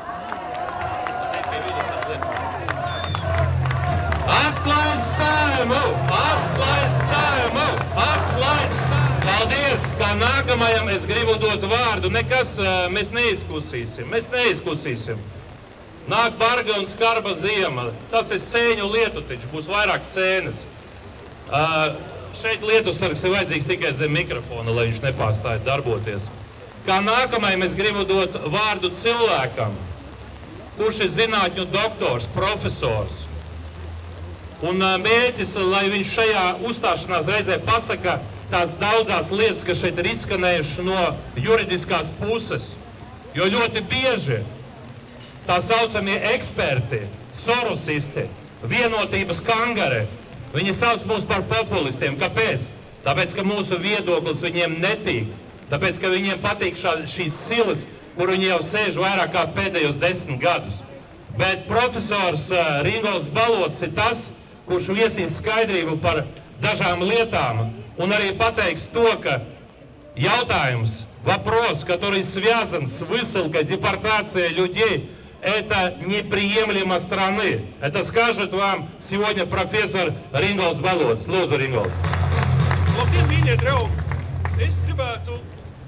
Atlaist Saimu! Atlaist Saimu! Atlaist Saimu! Paldies! Kā nākamajam es gribu dot vārdu. Nekas mēs neizkusīsim. Mēs neizkusīsim. Nāk barga un skarba ziema. Tas ir sēņu lietu, taču būs vairāk sēnes. Uh, šeit lietusargs ir vajadzīgs tikai zem mikrofona, lai viņš nepārstāja darboties. Kā nākamajam es gribu dot vārdu cilvēkam, kurš ir zinātņu doktors, profesors. Un mērķis, lai viņš šajā uzstāšanās reizē pasaka tās daudzās lietas, kas šeit ir izskanējušas no juridiskās puses. Jo ļoti bieži tā saucamie eksperti, sorosisti, vienotības kangare, viņi sauc mūs par populistiem. Kāpēc? Tāpēc, ka mūsu viedoklis viņiem netīk. Tāpēc, ka viņiem patīk šā, šīs silas, kur viņi jau sēž vairāk kā pēdējos desmit gadus. Bet profesors uh, Ringolds Balots ir tas, kurš viesīs skaidrību par dažām lietām un arī pateiks to, ka jautājums, вопрос, который связан с высылкой, депортацией людей, это неприемлемо страны. Это скажет вам сегодня профессор Ringolds Balots. Lūdzu, Ringolds. Labdien, mīļie draugi! Es gribētu,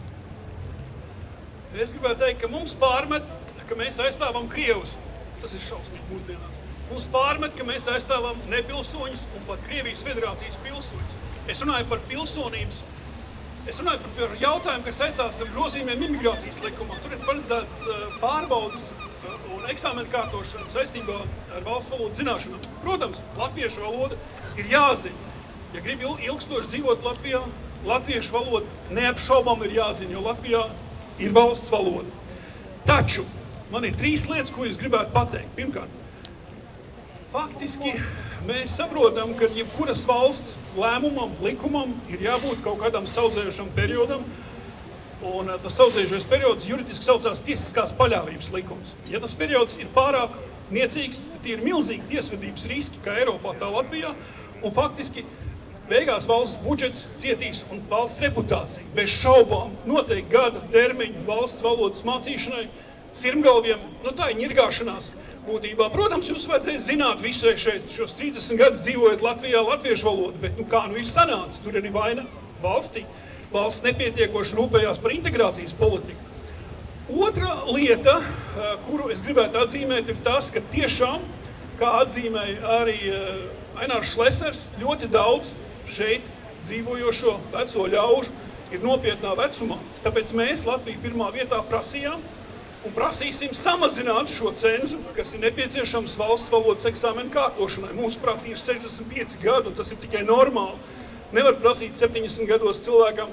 es gribētu teikt, ka mums pārmet, ka mēs aizstāvam Krievus. Tas ir šausmīgi mūsdienās. Mums pārmet, ka mēs aizstāvam nepilsoņus un pat Krievijas federācijas pilsoņus. Es runāju par pilsonības, es runāju par, par jautājumu, kas saistās ar grozījumiem imigrācijas likumā. Tur ir paredzēts pārbaudas un eksāmenu kārtošana saistībā ar valsts valodu zināšanām. Protams, latviešu valoda ir jāzina. Ja grib ilgstoši dzīvot Latvijā, latviešu valoda neapšaubām ir jāzina, jo Latvijā ir valsts valoda. Taču man ir trīs lietas, ko es gribētu pateikt. Pirmkārt, faktiski mēs saprotam, ka jebkuras valsts lēmumam, likumam ir jābūt kaut kādam saudzējušam periodam, un tas saudzējušais periods juridiski saucās tiesiskās paļāvības likums. Ja tas periods ir pārāk niecīgs, tie ir milzīgi tiesvedības riski, kā Eiropā, tā Latvijā, un faktiski beigās valsts budžets cietīs un valsts reputācija. Bez šaubām noteikti gada termiņu valsts valodas mācīšanai, sirmgalviem, nu tā ir ņirgāšanās būtībā. Protams, jums vajadzēs zināt visai šeit, šos trīsdesmit gadus dzīvojot Latvijā latviešu valodu, bet nu kā nu ir sanācis, tur arī vaina valstī. Valsts nepietiekoši rūpējās par integrācijas politiku. Otra lieta, kuru es gribētu atzīmēt, ir tas, ka tiešām, kā atzīmēja arī Ainārs Šlesers, ļoti daudz šeit dzīvojošo veco ļaužu ir nopietnā vecumā. Tāpēc mēs Latviju pirmā vietā prasījām un prasīsim samazināt šo cenzu, kas ir nepieciešams valsts valodas eksāmenu kārtošanai. Mūsuprāt, ir sešdesmit pieci gadi, un tas ir tikai normāli. Nevar prasīt septiņdesmit gados cilvēkam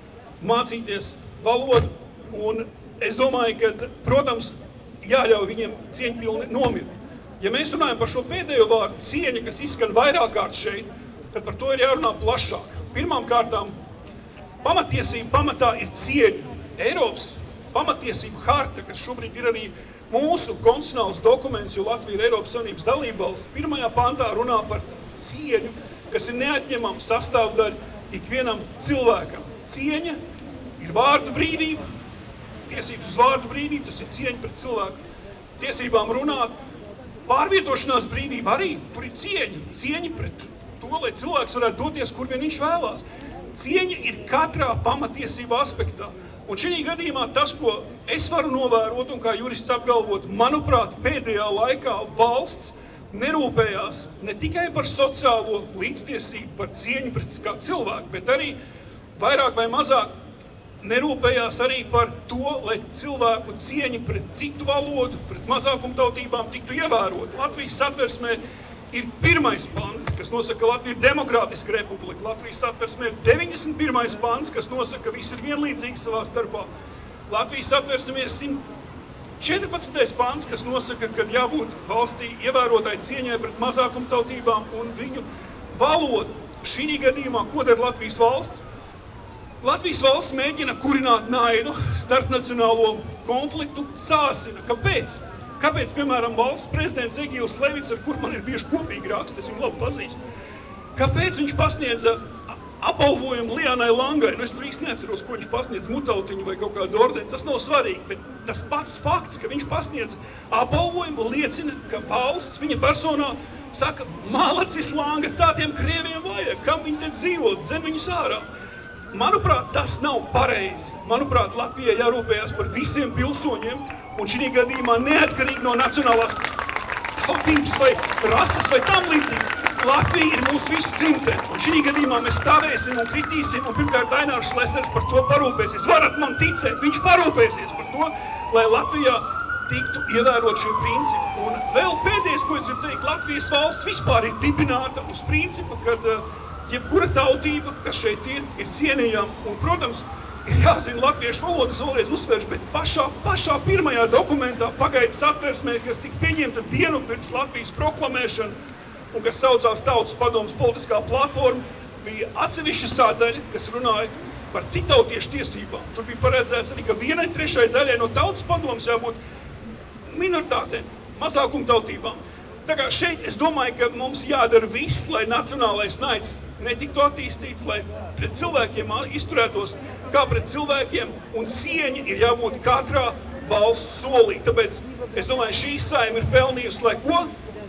mācīties valodu, un es domāju, ka, protams, jāļauj viņiem cieņpilni nomirt. Ja mēs runājam par šo pēdējo vārdu cieņa, kas izskan vairāk kārt šeit, tad par to ir jārunā plašāk. Pirmām kārtām, pamatiesība pamatā ir cieņa. Eiropas pamatiesību harta, kas šobrīd ir arī mūsu konstitucionāls dokuments, jo Latvija ir Eiropas Savienības dalībvalsts, pirmajā pantā runā par cieņu, kas ir neatņemama sastāvdaļa ikvienam cilvēkam. Cieņa ir vārda brīvība, tiesības uz vārdu brīvību, tas ir cieņa pret cilvēku tiesībām runāt. Pārvietošanās brīvība arī, tur ir cieņa, cieņa pret to, lai cilvēks varētu doties, kur vien viņš vēlās. Cieņa ir katrā pamatiesību aspektā. Un šī gadījumā tas, ko es varu novērot un kā jurists apgalvot, manuprāt, pēdējā laikā valsts nerūpējās ne tikai par sociālo līdztiesību, par cieņu pret kā cilvēku, bet arī vairāk vai mazāk nerūpējās arī par to, lai cilvēku cieņa pret citu valodu, pret mazākumtautībām tiktu ievērot. Latvijas satversmē ir pirmais pants, kas nosaka, ka Latvija ir demokrātiska republika. Latvijas satversmē ir deviņdesmit pirmais pants, kas nosaka, ka visi ir vienlīdzīgi savā starpā. Latvijas satversmē ir simt četrpadsmitais pants, kas nosaka, ka jābūt valstī ievērotai cieņai pret mazākumtautībām un viņu valodu. Šī gadījumā, ko dara Latvijas valsts? Latvijas valsts mēģina kurināt naidu, starpnacionālo konfliktu sāsina. Kāpēc? Kāpēc, piemēram, valsts prezidents Egīls Levits, ar kur man ir bieži kopīgi raksti, es viņu labi pazīstu, kāpēc viņš pasniedza apbalvojumu Lianai Langai? Nu, es tur īsti neatceros, ko viņš pasniedz, mutautiņu vai kaut kādu ordeni, tas nav svarīgi, bet tas pats fakts, ka viņš pasniedz apbalvojumu, liecina, ka valsts viņa personā saka, malacis Langa, tādiem krieviem vajag, kam viņi te dzīvot, zem viņus ārā. Manuprāt, tas nav pareizi. Manuprāt, Latvijai jārūpējās par visiem pilsoņiem, un šī gadījumā neatkarīgi no nacionālās tautības vai rases vai tam līdzīgi. Latvija ir mūsu visu dzimte, un šī gadījumā mēs stāvēsim un kritīsim, un pirmkārt Ainārs Šlesers par to parūpēsies. Varat man ticēt, viņš parūpēsies par to, lai Latvijā tiktu ievērot šie principi. Un vēl pēdējais, ko es gribu teikt, Latvijas valsts vispār ir dibināta uz principu, kad jebkura tautība, kas šeit ir, ir cienījama. Un, protams, ir jāzina latviešu valodas, vēlreiz uzsveršu, bet pašā, pašā pirmajā dokumentā pagaidu satversmē, kas tika pieņemta dienu pirms Latvijas proklamēšana un kas saucās Tautas padomes politiskā platforma, bija atsevišķa sadaļa, kas runāja par citautiešu tiesībām. Tur bija paredzēts arī, ka vienai trešai daļai no Tautas padomes jābūt minoritātēm, mazākumtautībām. Tā kā šeit es domāju, ka mums jādara viss, lai nacionālais naids netiktu attīstīts, lai pret cilvēkiem izturētos kā pret cilvēkiem, un cieņa ir jābūt katrā valsts solī. Tāpēc es domāju, šī saima ir pelnījusi, lai ko?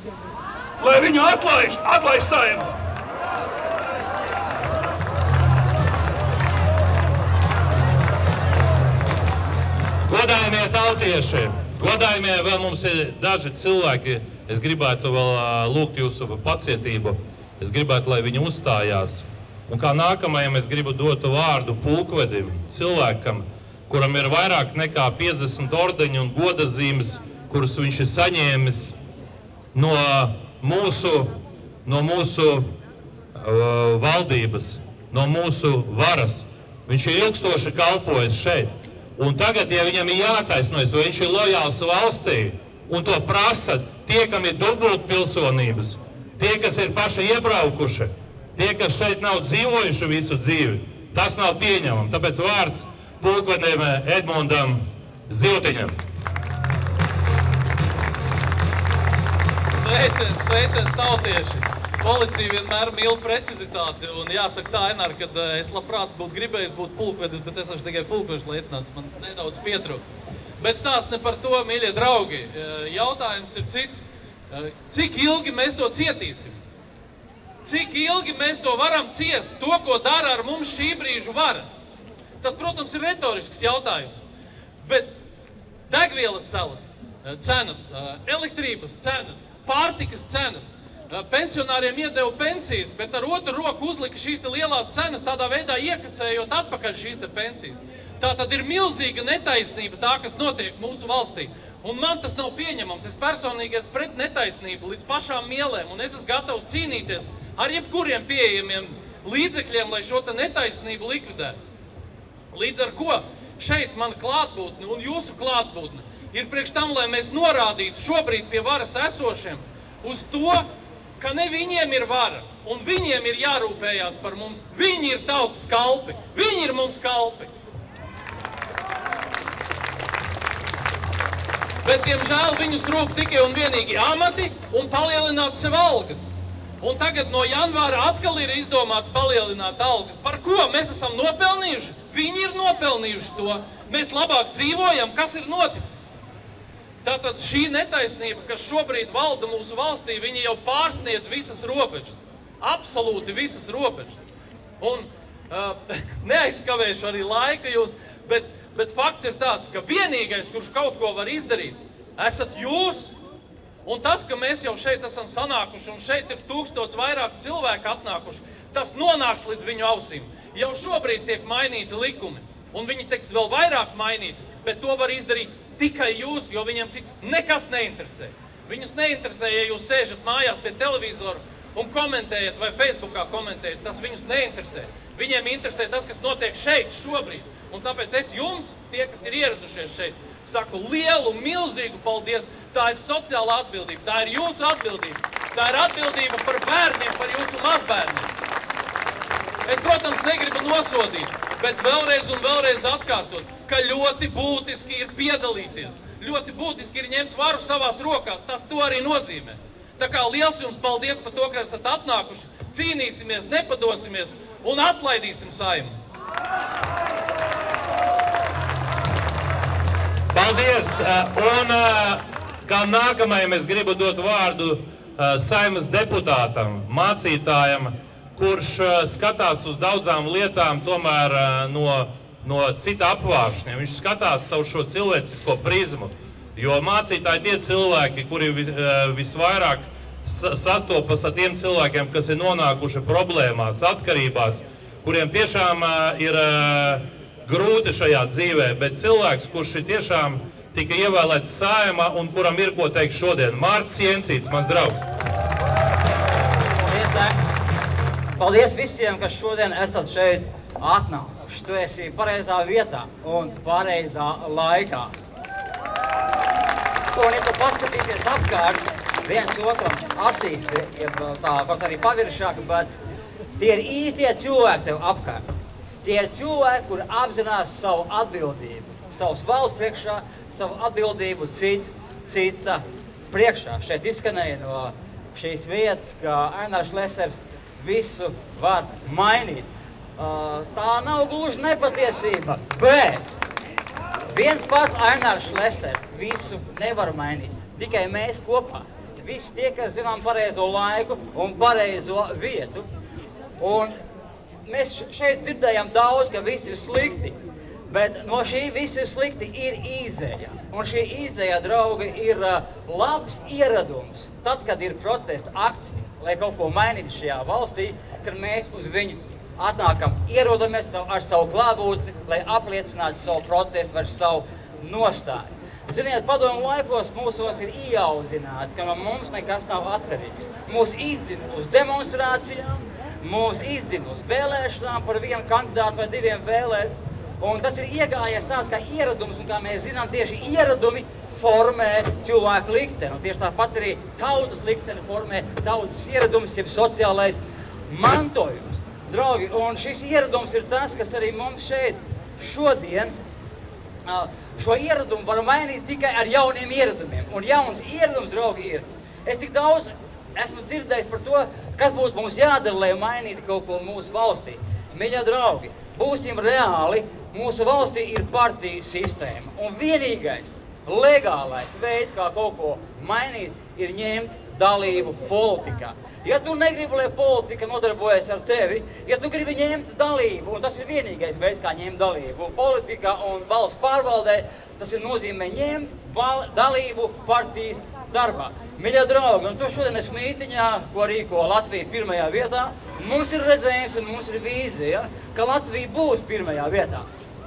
Lai viņu atlaiž, atlaiž saimu. Godājumie tautieši, godājumie vēl mums ir daži cilvēki, es gribētu vēl lūgt jūsu pacietību. Es gribētu, lai viņi uzstājās. Un kā nākamajam es gribu dot vārdu pulkvedim, cilvēkam, kuram ir vairāk nekā piecdesmit ordeņu un godazīmes, kurus viņš ir saņēmis no mūsu, no mūsu uh, valdības, no mūsu varas. Viņš ir ilgstoši kalpojis šeit. Un tagad, ja viņam ir jātaisnojas, vai viņš ir lojāls valstī, un to prasa tie, kam ir dubult pilsonības, tie, kas ir paši iebraukuši, tie, kas šeit nav dzīvojuši visu dzīvi, tas nav pieņemam. Tāpēc vārds pulkvedim Edmundam Ziltiņam. Sveiciens, sveiciens tautieši! Policija vienmēr mīl precizitāti, un jāsaka tā, Ainār, kad es labprāt būtu gribējis būt pulkvedis, bet es esmu tikai pulkvedis leitnants, man nedaudz pietrūka. Bet stāst ne par to, mīļie draugi. Jautājums ir cits. Cik ilgi mēs to cietīsim? Cik ilgi mēs to varam ciest? To, ko dara ar mums šī brīža vara? Tas, protams, ir retorisks jautājums. Bet degvielas celas, cenas, elektrības cenas, pārtikas cenas. Pensionāriem iedeva pensijas, bet ar otru roku uzlika šīs te lielās cenas, tādā veidā iekasējot atpakaļ šīs te pensijas. Tā tad ir milzīga netaisnība tā, kas notiek mūsu valstī. Un man tas nav pieņemams. Es personīgi esmu pret netaisnību līdz pašām mielēm, un es esmu gatavs cīnīties ar jebkuriem pieejamiem līdzekļiem, lai šo te netaisnību likvidētu. Līdz ar ko šeit man klātbūtne un jūsu klātbūtne ir priekš tam, lai mēs norādītu šobrīd pie varas esošiem uz to, ka ne viņiem ir vara, un viņiem ir jārūpējās par mums. Viņi ir tautas kalpi, viņi ir mums kalpi. Bet, diemžēl, viņus rūp tikai un vienīgi amati un palielināt sev algas. Un tagad no janvāra atkal ir izdomāts palielināt algas. Par ko mēs esam nopelnījuši? Viņi ir nopelnījuši to. Mēs labāk dzīvojam, kas ir noticis. Tātad šī netaisnība, kas šobrīd valda mūsu valstī, viņi jau pārsniedz visas robežas. Absolūti visas robežas. Un uh, neaizskavēšu arī laika jūs, bet, bet fakts ir tāds, ka vienīgais, kurš kaut ko var izdarīt, esat jūs. Un tas, ka mēs jau šeit esam sanākuši, un šeit ir tūkstots vairāk cilvēku atnākuši, tas nonāks līdz viņu ausīm. Jau šobrīd tiek mainīti likumi, un viņi tiks vēl vairāk mainīti, bet to var izdarīt tikai jūs, jo viņam cits nekas neinteresē. Viņus neinteresē, ja jūs sēžat mājās pie televizoru un komentējat vai Facebookā komentējat, tas viņus neinteresē. Viņiem interesē tas, kas notiek šeit, šobrīd. Un tāpēc es jums, tie, kas ir ieradušies šeit, saku lielu, milzīgu paldies. Tā ir sociāla atbildība, tā ir jūsu atbildība. Tā ir atbildība par bērniem, par jūsu mazbērniem. Es, protams, negribu nosodīt, bet vēlreiz un vēlreiz atkārtot, ka ļoti būtiski ir piedalīties. Ļoti būtiski ir ņemt varu savās rokās, tas to arī nozīmē. Tā kā liels jums paldies par to, ka esat atnākuši, cīnīsimies, nepadosimies un atlaidīsim Saimu. Paldies! Un kā nākamajam es gribu dot vārdu Saimas deputātam, mācītājam, kurš skatās uz daudzām lietām tomēr no, no cita apvāršņa. Viņš skatās savu šo cilvēcisko prizmu, jo mācītāji tie cilvēki, kuri visvairāk sastopas ar tiem cilvēkiem, kas ir nonākuši problēmās, atkarībās, kuriem tiešām ir grūti šajā dzīvē, bet cilvēks, kurš ir tiešām tika ievēlēts Saeimā un kuram ir ko teikt šodien. Mārcis Jensīts, mans draugs. Paldies visiem, kas šodien esat šeit atnākuši. Tu esi pareizā vietā un pareizā laikā. Un, ja tu paskatīsies apkārt, viens otram acīs, ja tā kaut arī paviršāk, bet tie ir īstie cilvēki tev apkārt. Tie ir cilvēki, kuri apzinās savu atbildību, savas valsts priekšā, savu atbildību cits, cita priekšā. Šeit izskanēja no šīs vietas, ka Ainārs Šlesers visu var mainīt. Tā nav gluži nepatiesība, bet viens pats Ainārs Šlesers visu nevar mainīt. Tikai mēs kopā. Visi tie, kas zinām pareizo laiku un pareizo vietu. Un mēs šeit dzirdējam daudz, ka viss ir slikti, bet no šī viss ir slikti ir izēja. Un šī izēja, draugi, ir labs ieradums. Tad, kad ir protesta akcija, lai kaut ko mainītu šajā valstī, kad mēs uz viņu atnākam, ierodamies ar savu klātbūtni, lai apliecinātu savu protestu vai savu nostāju. Ziniet, padomu laikos mūsos ir ieaudzināts, ka no mums nekas nav atkarīgs. Mūs izdzina uz demonstrācijām, mūs izdzina uz vēlēšanām par vienu kandidātu vai diviem vēlēt. Un tas ir iegājies tāds kā ieradums, un kā mēs zinām, tieši ieradumi formē cilvēku likteni. Un tieši tāpat arī tautas likteni formē tautas ieradums, jeb sociālais mantojums. Draugi, un šis ieradums ir tas, kas arī mums šeit šodien šo ieradumu var mainīt tikai ar jauniem ieradumiem. Un jauns ieradums, draugi, ir. Es tik daudz esmu dzirdējis par to, kas būs mums jādara, lai mainītu kaut ko mūsu valstī. Mīļie draugi, būsim reāli, mūsu valstī ir partiju sistēma. Un vienīgais legālais veids, kā kaut ko mainīt, ir ņemt dalību politikā. Ja tu negribi, lai politika nodarbojas ar tevi, ja tu gribi ņemt dalību, un tas ir vienīgais veids, kā ņemt dalību, politikā un valsts pārvaldē, tas ir nozīmē ņemt dalību partijas darbā. Mīļie draugi, un to šodien es mītiņā, ko rīko Latvija pirmajā vietā, mums ir redzējums un mums ir vīzija, ka Latvija būs pirmajā vietā.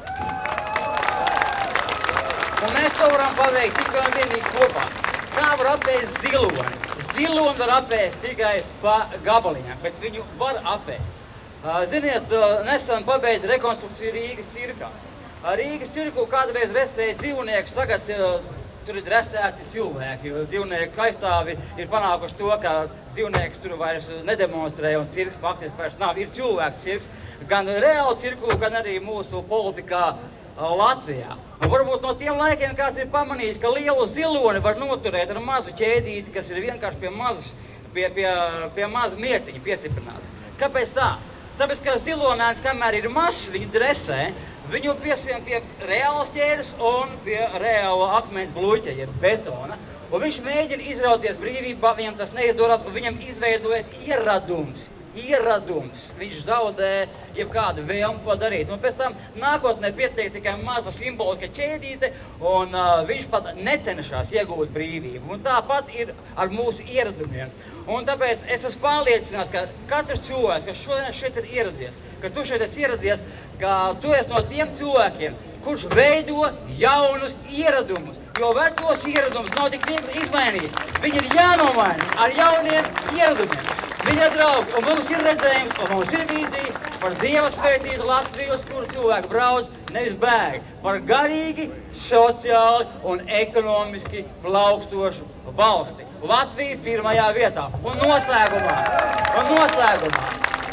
Un mēs to varam paveikt tikai un vienīgi kopā. Kā var apēst ziloni? Ziloni var apēst tikai pa gabaliņām, bet viņu var apēst. Ziniet, nesen pabeidz rekonstrukciju Rīgas cirkā. Rīgas cirku kādreiz resēja dzīvnieks, tagad tur ir drestēti cilvēki, jo dzīvnieku aizstāvi ir panākuši to, ka dzīvnieks tur vairs nedemonstrē un cirks faktiski vairs nav. Ir cilvēku cirks, gan reāli cirku, gan arī mūsu politikā Latvijā. Un varbūt no tiem laikiem kāds ir pamanījis, ka lielu ziloni var noturēt ar mazu ķēdīti, kas ir vienkārši pie mazas, pie, pie, pie maza mietiņa piestiprināta. Kāpēc tā? Tāpēc, ka zilonēns, kamēr ir mazs, viņu dresē, viņu piesien pie reālas ķēdes un pie reāla akmens bluķa, jeb betona. Un viņš mēģina izrauties brīvībā, viņam tas neizdodas, un viņam izveidojas ieradums. Ieradums. Viņš zaudē jebkādu vēlmu ko darīt. Un pēc tam nākotnē pietiek tikai maza simboliska ķēdīte, un uh, viņš pat necenšas iegūt brīvību. Un tāpat ir ar mūsu ieradumiem. Un tāpēc es esmu pārliecināts, ka katrs cilvēks, kas šodien šeit ir ieradies, ka tu šeit esi ieradies, ka tu esi no tiem cilvēkiem, kurš veido jaunus ieradumus. Jo vecos ieradumus nav tik viegli izmainīt. Viņi ir jānomaina ar jauniem ieradumiem. Mīļie draugi, un mums ir redzējums, un mums ir vīzija par Dieva svētītu Latviju, uz kuru cilvēki brauc, nevis bēg. Par garīgi, sociāli un ekonomiski plaukstošu valsti. Latvija pirmajā vietā. Un noslēgumā, un noslēgumā.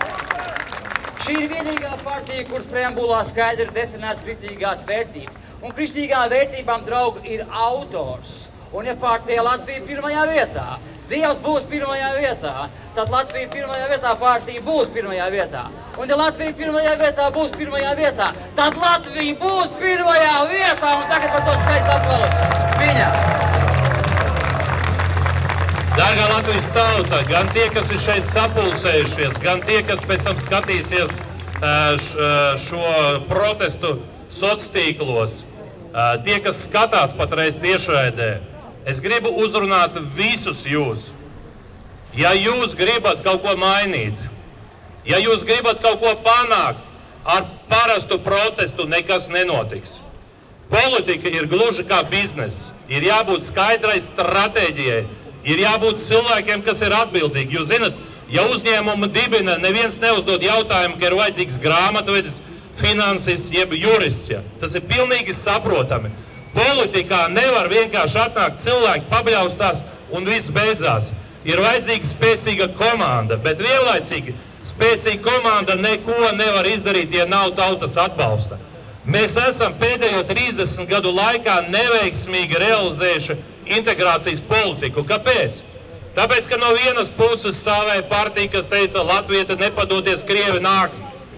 Šī ir vienīgā partija, kuras preambulā skaidri ir definēts kristīgās vērtības. Un kristīgām vērtībām, draugi, ir autors. Un ja partija Latvija pirmajā vietā, Dievs būs pirmajā vietā, tad Latvija pirmajā vietā, partija būs pirmajā vietā. Un ja Latvija pirmajā vietā būs pirmajā vietā, tad Latvija būs pirmajā vietā. Un tagad par to skaists aplausus viņa. Dārgā Latvijas tauta, gan tie, kas ir šeit sapulcējušies, gan tie, kas pēc tam skatīsies šo protestu sociālos tīklos, tie, kas skatās patreiz tiešraidē, es gribu uzrunāt visus jūs. Ja jūs gribat kaut ko mainīt, ja jūs gribat kaut ko panākt, ar parastu protestu nekas nenotiks. Politika ir gluži kā bizness. Ir jābūt skaidrai stratēģijai, ir jābūt cilvēkiem, kas ir atbildīgi. Jūs zinat, ja uzņēmumu dibina, neviens neuzdod jautājumu, ka ir vajadzīgs grāmatvedis, finansists jeb jurists. Ja. Tas ir pilnīgi saprotami. Politikā nevar vienkārši atnākt cilvēki, pabļaustās un viss beidzās. Ir vajadzīga spēcīga komanda, bet vienlaicīgi spēcīga komanda neko nevar izdarīt, ja nav tautas atbalsta. Mēs esam pēdējo trīsdesmit gadu laikā neveiksmīgi realizējuši integrācijas politiku. Kāpēc? Tāpēc, ka no vienas puses stāvēja partija, kas teica, Latvija nepadoties, Krievi nāk.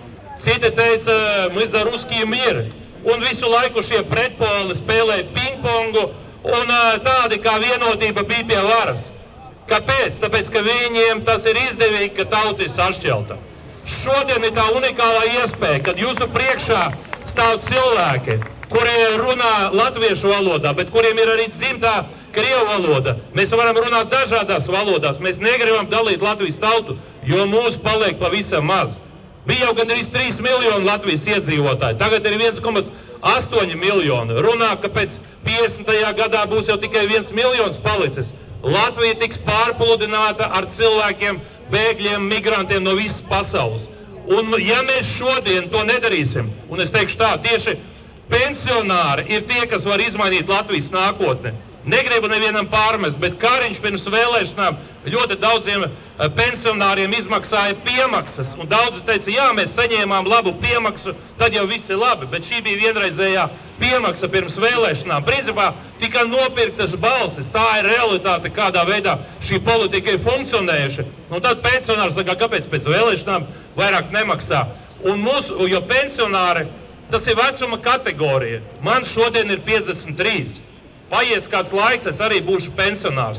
Citi teica, mēs za ruskiju mieru. Un visu laiku šie pretpoli spēlēja pingpongu, un tādi kā vienotība bija pie varas. Kāpēc? Tāpēc, ka viņiem tas ir izdevīgi, ka tauta ir sašķelta. Šodien ir tā unikālā iespēja, kad jūsu priekšā stāv cilvēki, kuri runā latviešu valodā, bet kuriem ir arī dzimtā krievu valoda. Mēs varam runāt dažādās valodās. Mēs negribam dalīt Latvijas tautu, jo mūs paliek pavisam maz. Bija jau gandrīz trīs miljoni Latvijas iedzīvotāji, tagad ir viens komats astoņi miljoni. Runā, ka pēc piecdesmitajā gadā būs jau tikai viens miljons palicis. Latvija tiks pārpludināta ar cilvēkiem, bēgļiem, migrantiem no visas pasaules. Un ja mēs šodien to nedarīsim, un es teikšu tā, tieši pensionāri ir tie, kas var izmainīt Latvijas nākotni. Negribu nevienam pārmest, bet Kariņš pirms vēlēšanām ļoti daudziem pensionāriem izmaksāja piemaksas. Un daudzi teica, jā, mēs saņēmām labu piemaksu, tad jau viss ir labi. Bet šī bija vienreizējā piemaksa pirms vēlēšanām. Principā tika nopirktas balsis. Tā ir realitāte, kādā veidā šī politika ir funkcionējuši. Un tad pensionāri saka, kāpēc pēc vēlēšanām vairāk nemaksā. Un mūsu, jo pensionāri, tas ir vecuma kategorija. Man šodien ir piecdesmit trīs. Paies kāds laiks, es arī būšu pensionārs.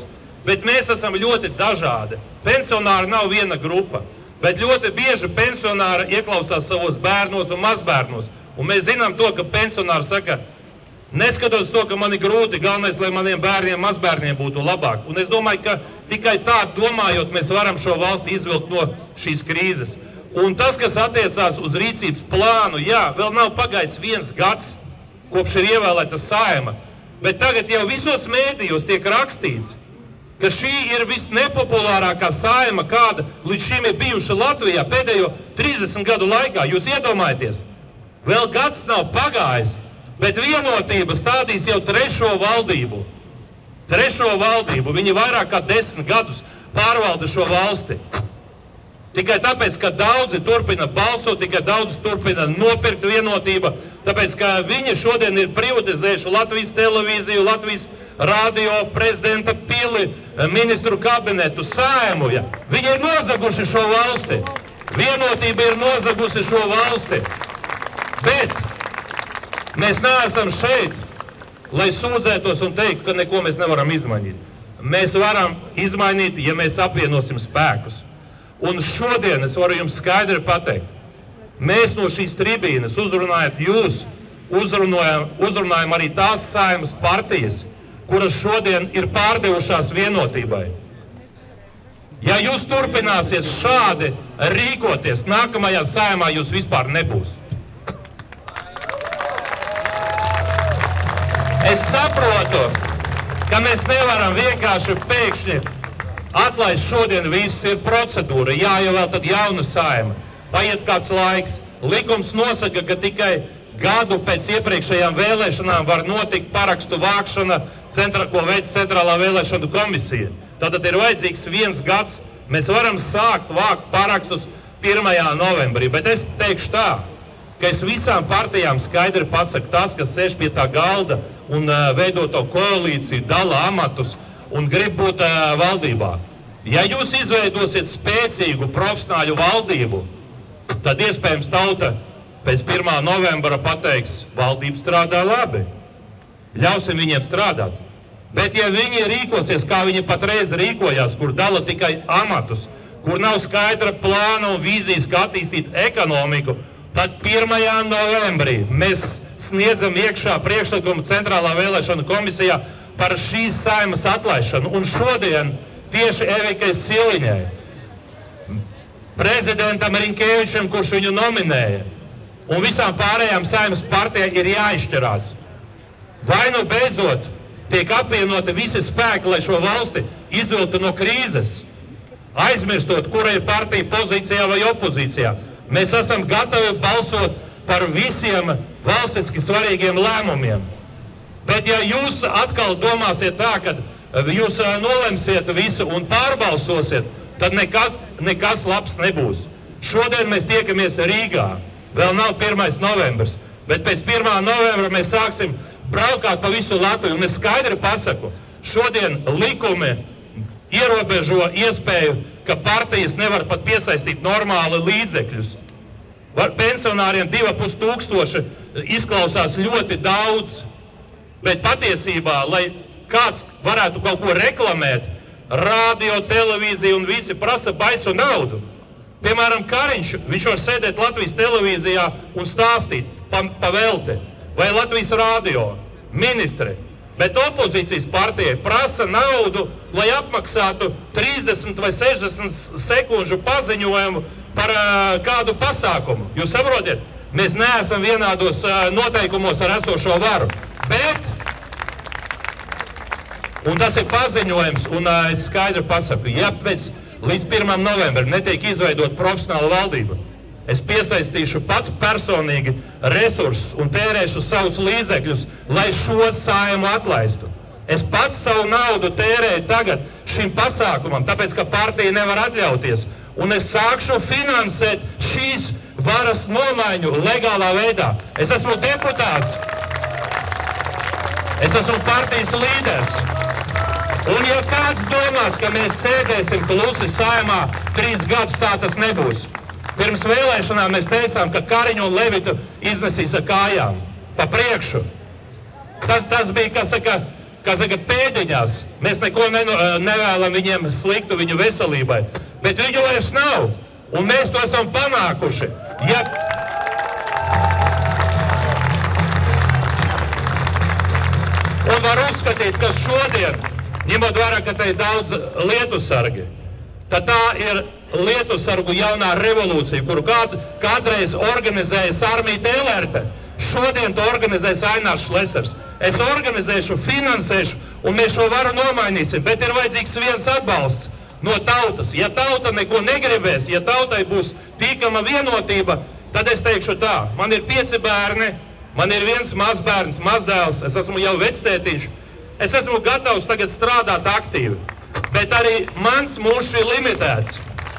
bet mēs esam ļoti dažādi. Pensionāri nav viena grupa, bet ļoti bieži pensionāri ieklausās savos bērnos un mazbērnos. Un mēs zinām to, ka pensionāri saka, neskatoties to, ka man ir grūti, galvenais, lai maniem bērniem, mazbērniem būtu labāk. Un es domāju, ka tikai tā domājot, mēs varam šo valsti izvilkt no šīs krīzes. Un tas, kas attiecās uz rīcības plānu, jā, vēl nav pagājis viens gads, kopš ir ievēlēta Saeima, bet tagad jau visos mēdījos tiek rakstīts, ka šī ir visnepopulārākā Saeima, kāda līdz šim ir bijuša Latvijā pēdējo trīsdesmit gadu laikā. Jūs iedomājaties, vēl gads nav pagājis, bet Vienotība stādīs jau trešo valdību. Trešo valdību. Viņi vairāk kā desmit gadus pārvalda šo valsti. Tikai tāpēc, ka daudzi turpina balsot, tikai daudzi turpina nopirkt Vienotība, tāpēc, ka viņi šodien ir privatizējuši Latvijas televīziju, Latvijas radio, prezidenta pili, ministru kabinetu, Saeimu. Ja. Viņi ir nozaguši šo valsti. Vienotība ir nozagusi šo valsti. Bet mēs neesam šeit, lai sūdzētos un teiktu, ka neko mēs nevaram izmainīt. Mēs varam izmainīt, ja mēs apvienosim spēkus. Un šodien es varu jums skaidri pateikt, mēs no šīs tribīnes uzrunājot jūs, uzrunājam, uzrunājam arī tās Saeimas partijas, kuras šodien ir pārdevušās Vienotībai. Ja jūs turpināsiet šādi rīkoties, nākamajā Saeimā jūs vispār nebūs. Es saprotu, ka mēs nevaram vienkārši pēkšņi atlaist šodien viss, ir procedūra, jāievēl tad jauna Saeima. Paiet kāds laiks, likums nosaka, ka tikai gadu pēc iepriekšējām vēlēšanām var notikt parakstu vākšana, centra, ko veic Centrālā vēlēšanu komisija. Tātad ir vajadzīgs viens gads, mēs varam sākt vākt parakstus pirmajā novembrī, bet es teikšu tā, ka es visām partijām skaidri pasaku tas, kas sēž pie tā galda un uh, veido to koalīciju, dala amatus un grib būt uh, valdībā. Ja jūs izveidosiet spēcīgu profesionāļu valdību, tad iespējams tauta pēc pirmā novembra pateiks, valdība strādā labi. Ļausim viņiem strādāt. Bet ja viņi rīkosies, kā viņi patreiz rīkojās, kur dala tikai amatus, kur nav skaidra plāna un vīzijas, kā attīstīt ekonomiku, tad pirmajā novembrī mēs sniedzam iekšā priekšlikumu Centrālā vēlēšanu komisijā par šīs Saeimas atlaišanu. Un šodien tieši Evikai Siliņai, prezidentam Rinkēvičam, kurš viņu nominēja, un visām pārējām Saeimas partijai ir jāizšķirās. Vai nu beidzot tiek apvienoti visi spēki, lai šo valsti izvilktu no krīzes, aizmirstot, kura ir partija pozīcijā vai opozīcijā. Mēs esam gatavi balsot par visiem valstiski svarīgiem lēmumiem. Bet ja jūs atkal domāsiet tā, ka jūs nolemsiet visu un pārbalsosiet, tad nekas, nekas labs nebūs. Šodien mēs tiekamies Rīgā. Vēl nav pirmais novembris, bet pēc pirmā novembra mēs sāksim braukāt pa visu Latviju. Un es skaidri pasaku, šodien likumi ierobežo iespēju, ka partijas nevar pat piesaistīt normāli līdzekļus. Pensionāriem divi pus tūkstoši izklausās ļoti daudz, bet patiesībā, lai kāds varētu kaut ko reklamēt, radio, televīzija un visi prasa baisu naudu. Piemēram, Kariņš, viņš var sēdēt Latvijas televīzijā un stāstīt pa, pa velti, vai Latvijas radio, ministri. Bet opozīcijas partijai prasa naudu, lai apmaksātu trīsdesmit vai sešdesmit sekundžu paziņojumu par uh, kādu pasākumu. Jūs saprotiet, mēs neesam vienādos uh, noteikumos ar esošo varu. Bet, un tas ir paziņojums, un uh, es skaidri pasaku, ja pēc līdz pirmam novembrim netiek izveidot profesionāla valdība, es piesaistīšu pats personīgi resursus un tērēšu savus līdzekļus, lai šo Saeimu atlaistu. Es pats savu naudu tērēju tagad šim pasākumam, tāpēc, ka partija nevar atļauties. Un es sākšu finansēt šīs varas nomaiņu legālā veidā. Es esmu deputāts. Es esmu partijas līderis. Un ja kāds domās, ka mēs sēdēsim klusi Saeimā trīs gadus, tā tas nebūs. Pirms vēlēšanām mēs teicām, ka Kariņu un Levitu iznesīs ar kājām pa priekšu. Tas, tas bija, kā saka, kā saka, pēdiņās. Mēs neko neno, nevēlam viņiem sliktu viņu veselībai. Bet viņu vairs nav. Un mēs to esam panākuši. Ja... Un var uzskatīt, ka šodien, ņemot vērā, ka te ir daudz lietusargi, tad tā ir lietusargu jaunā revolūcija, kuru kād, kādreiz organizējas Armija Tēlērte. Šodien to organizēs Ainārs Šlesers. Es organizēšu, finansēšu, un mēs šo varu nomainīsim, bet ir vajadzīgs viens atbalsts no tautas. Ja tauta neko negribēs, ja tautai būs tīkama vienotība, tad es teikšu tā, man ir pieci bērni, man ir viens mazbērns, mazdēls, es esmu jau vectētiņš, es esmu gatavs tagad strādāt aktīvi, bet arī mans mūžs ir limitēts.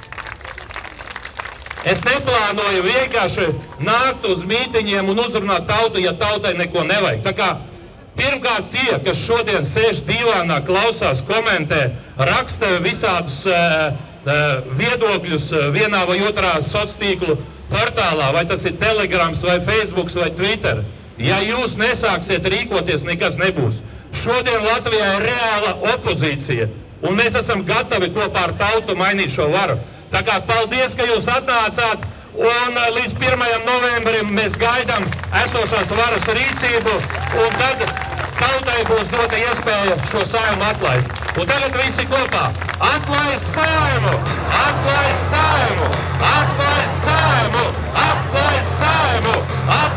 Es neplānoju vienkārši nākt uz mītiņiem un uzrunāt tautu, ja tautai neko nevajag. Tā kā pirmkārt tie, kas šodien sēž divānā, klausās, komentē, raksta visādus uh, uh, viedokļus vienā vai otrā sociālo portālā, vai tas ir Telegrams, vai Facebooks, vai Twitter. Ja jūs nesāksiet rīkoties, nekas nebūs. Šodien Latvijā ir reāla opozīcija, un mēs esam gatavi kopā ar tautu mainīt šo varu. Tā kā paldies, ka jūs atnācāt, un līdz pirmajam novembrim mēs gaidām esošās varas rīcību, un tad tautai būs dota iespēja šo saimu atlaist. Un tagad visi kopā. Atlaist saimu! Atlaist saimu! Atlaist saimu! Atlaist saimu! Atlaist saimu!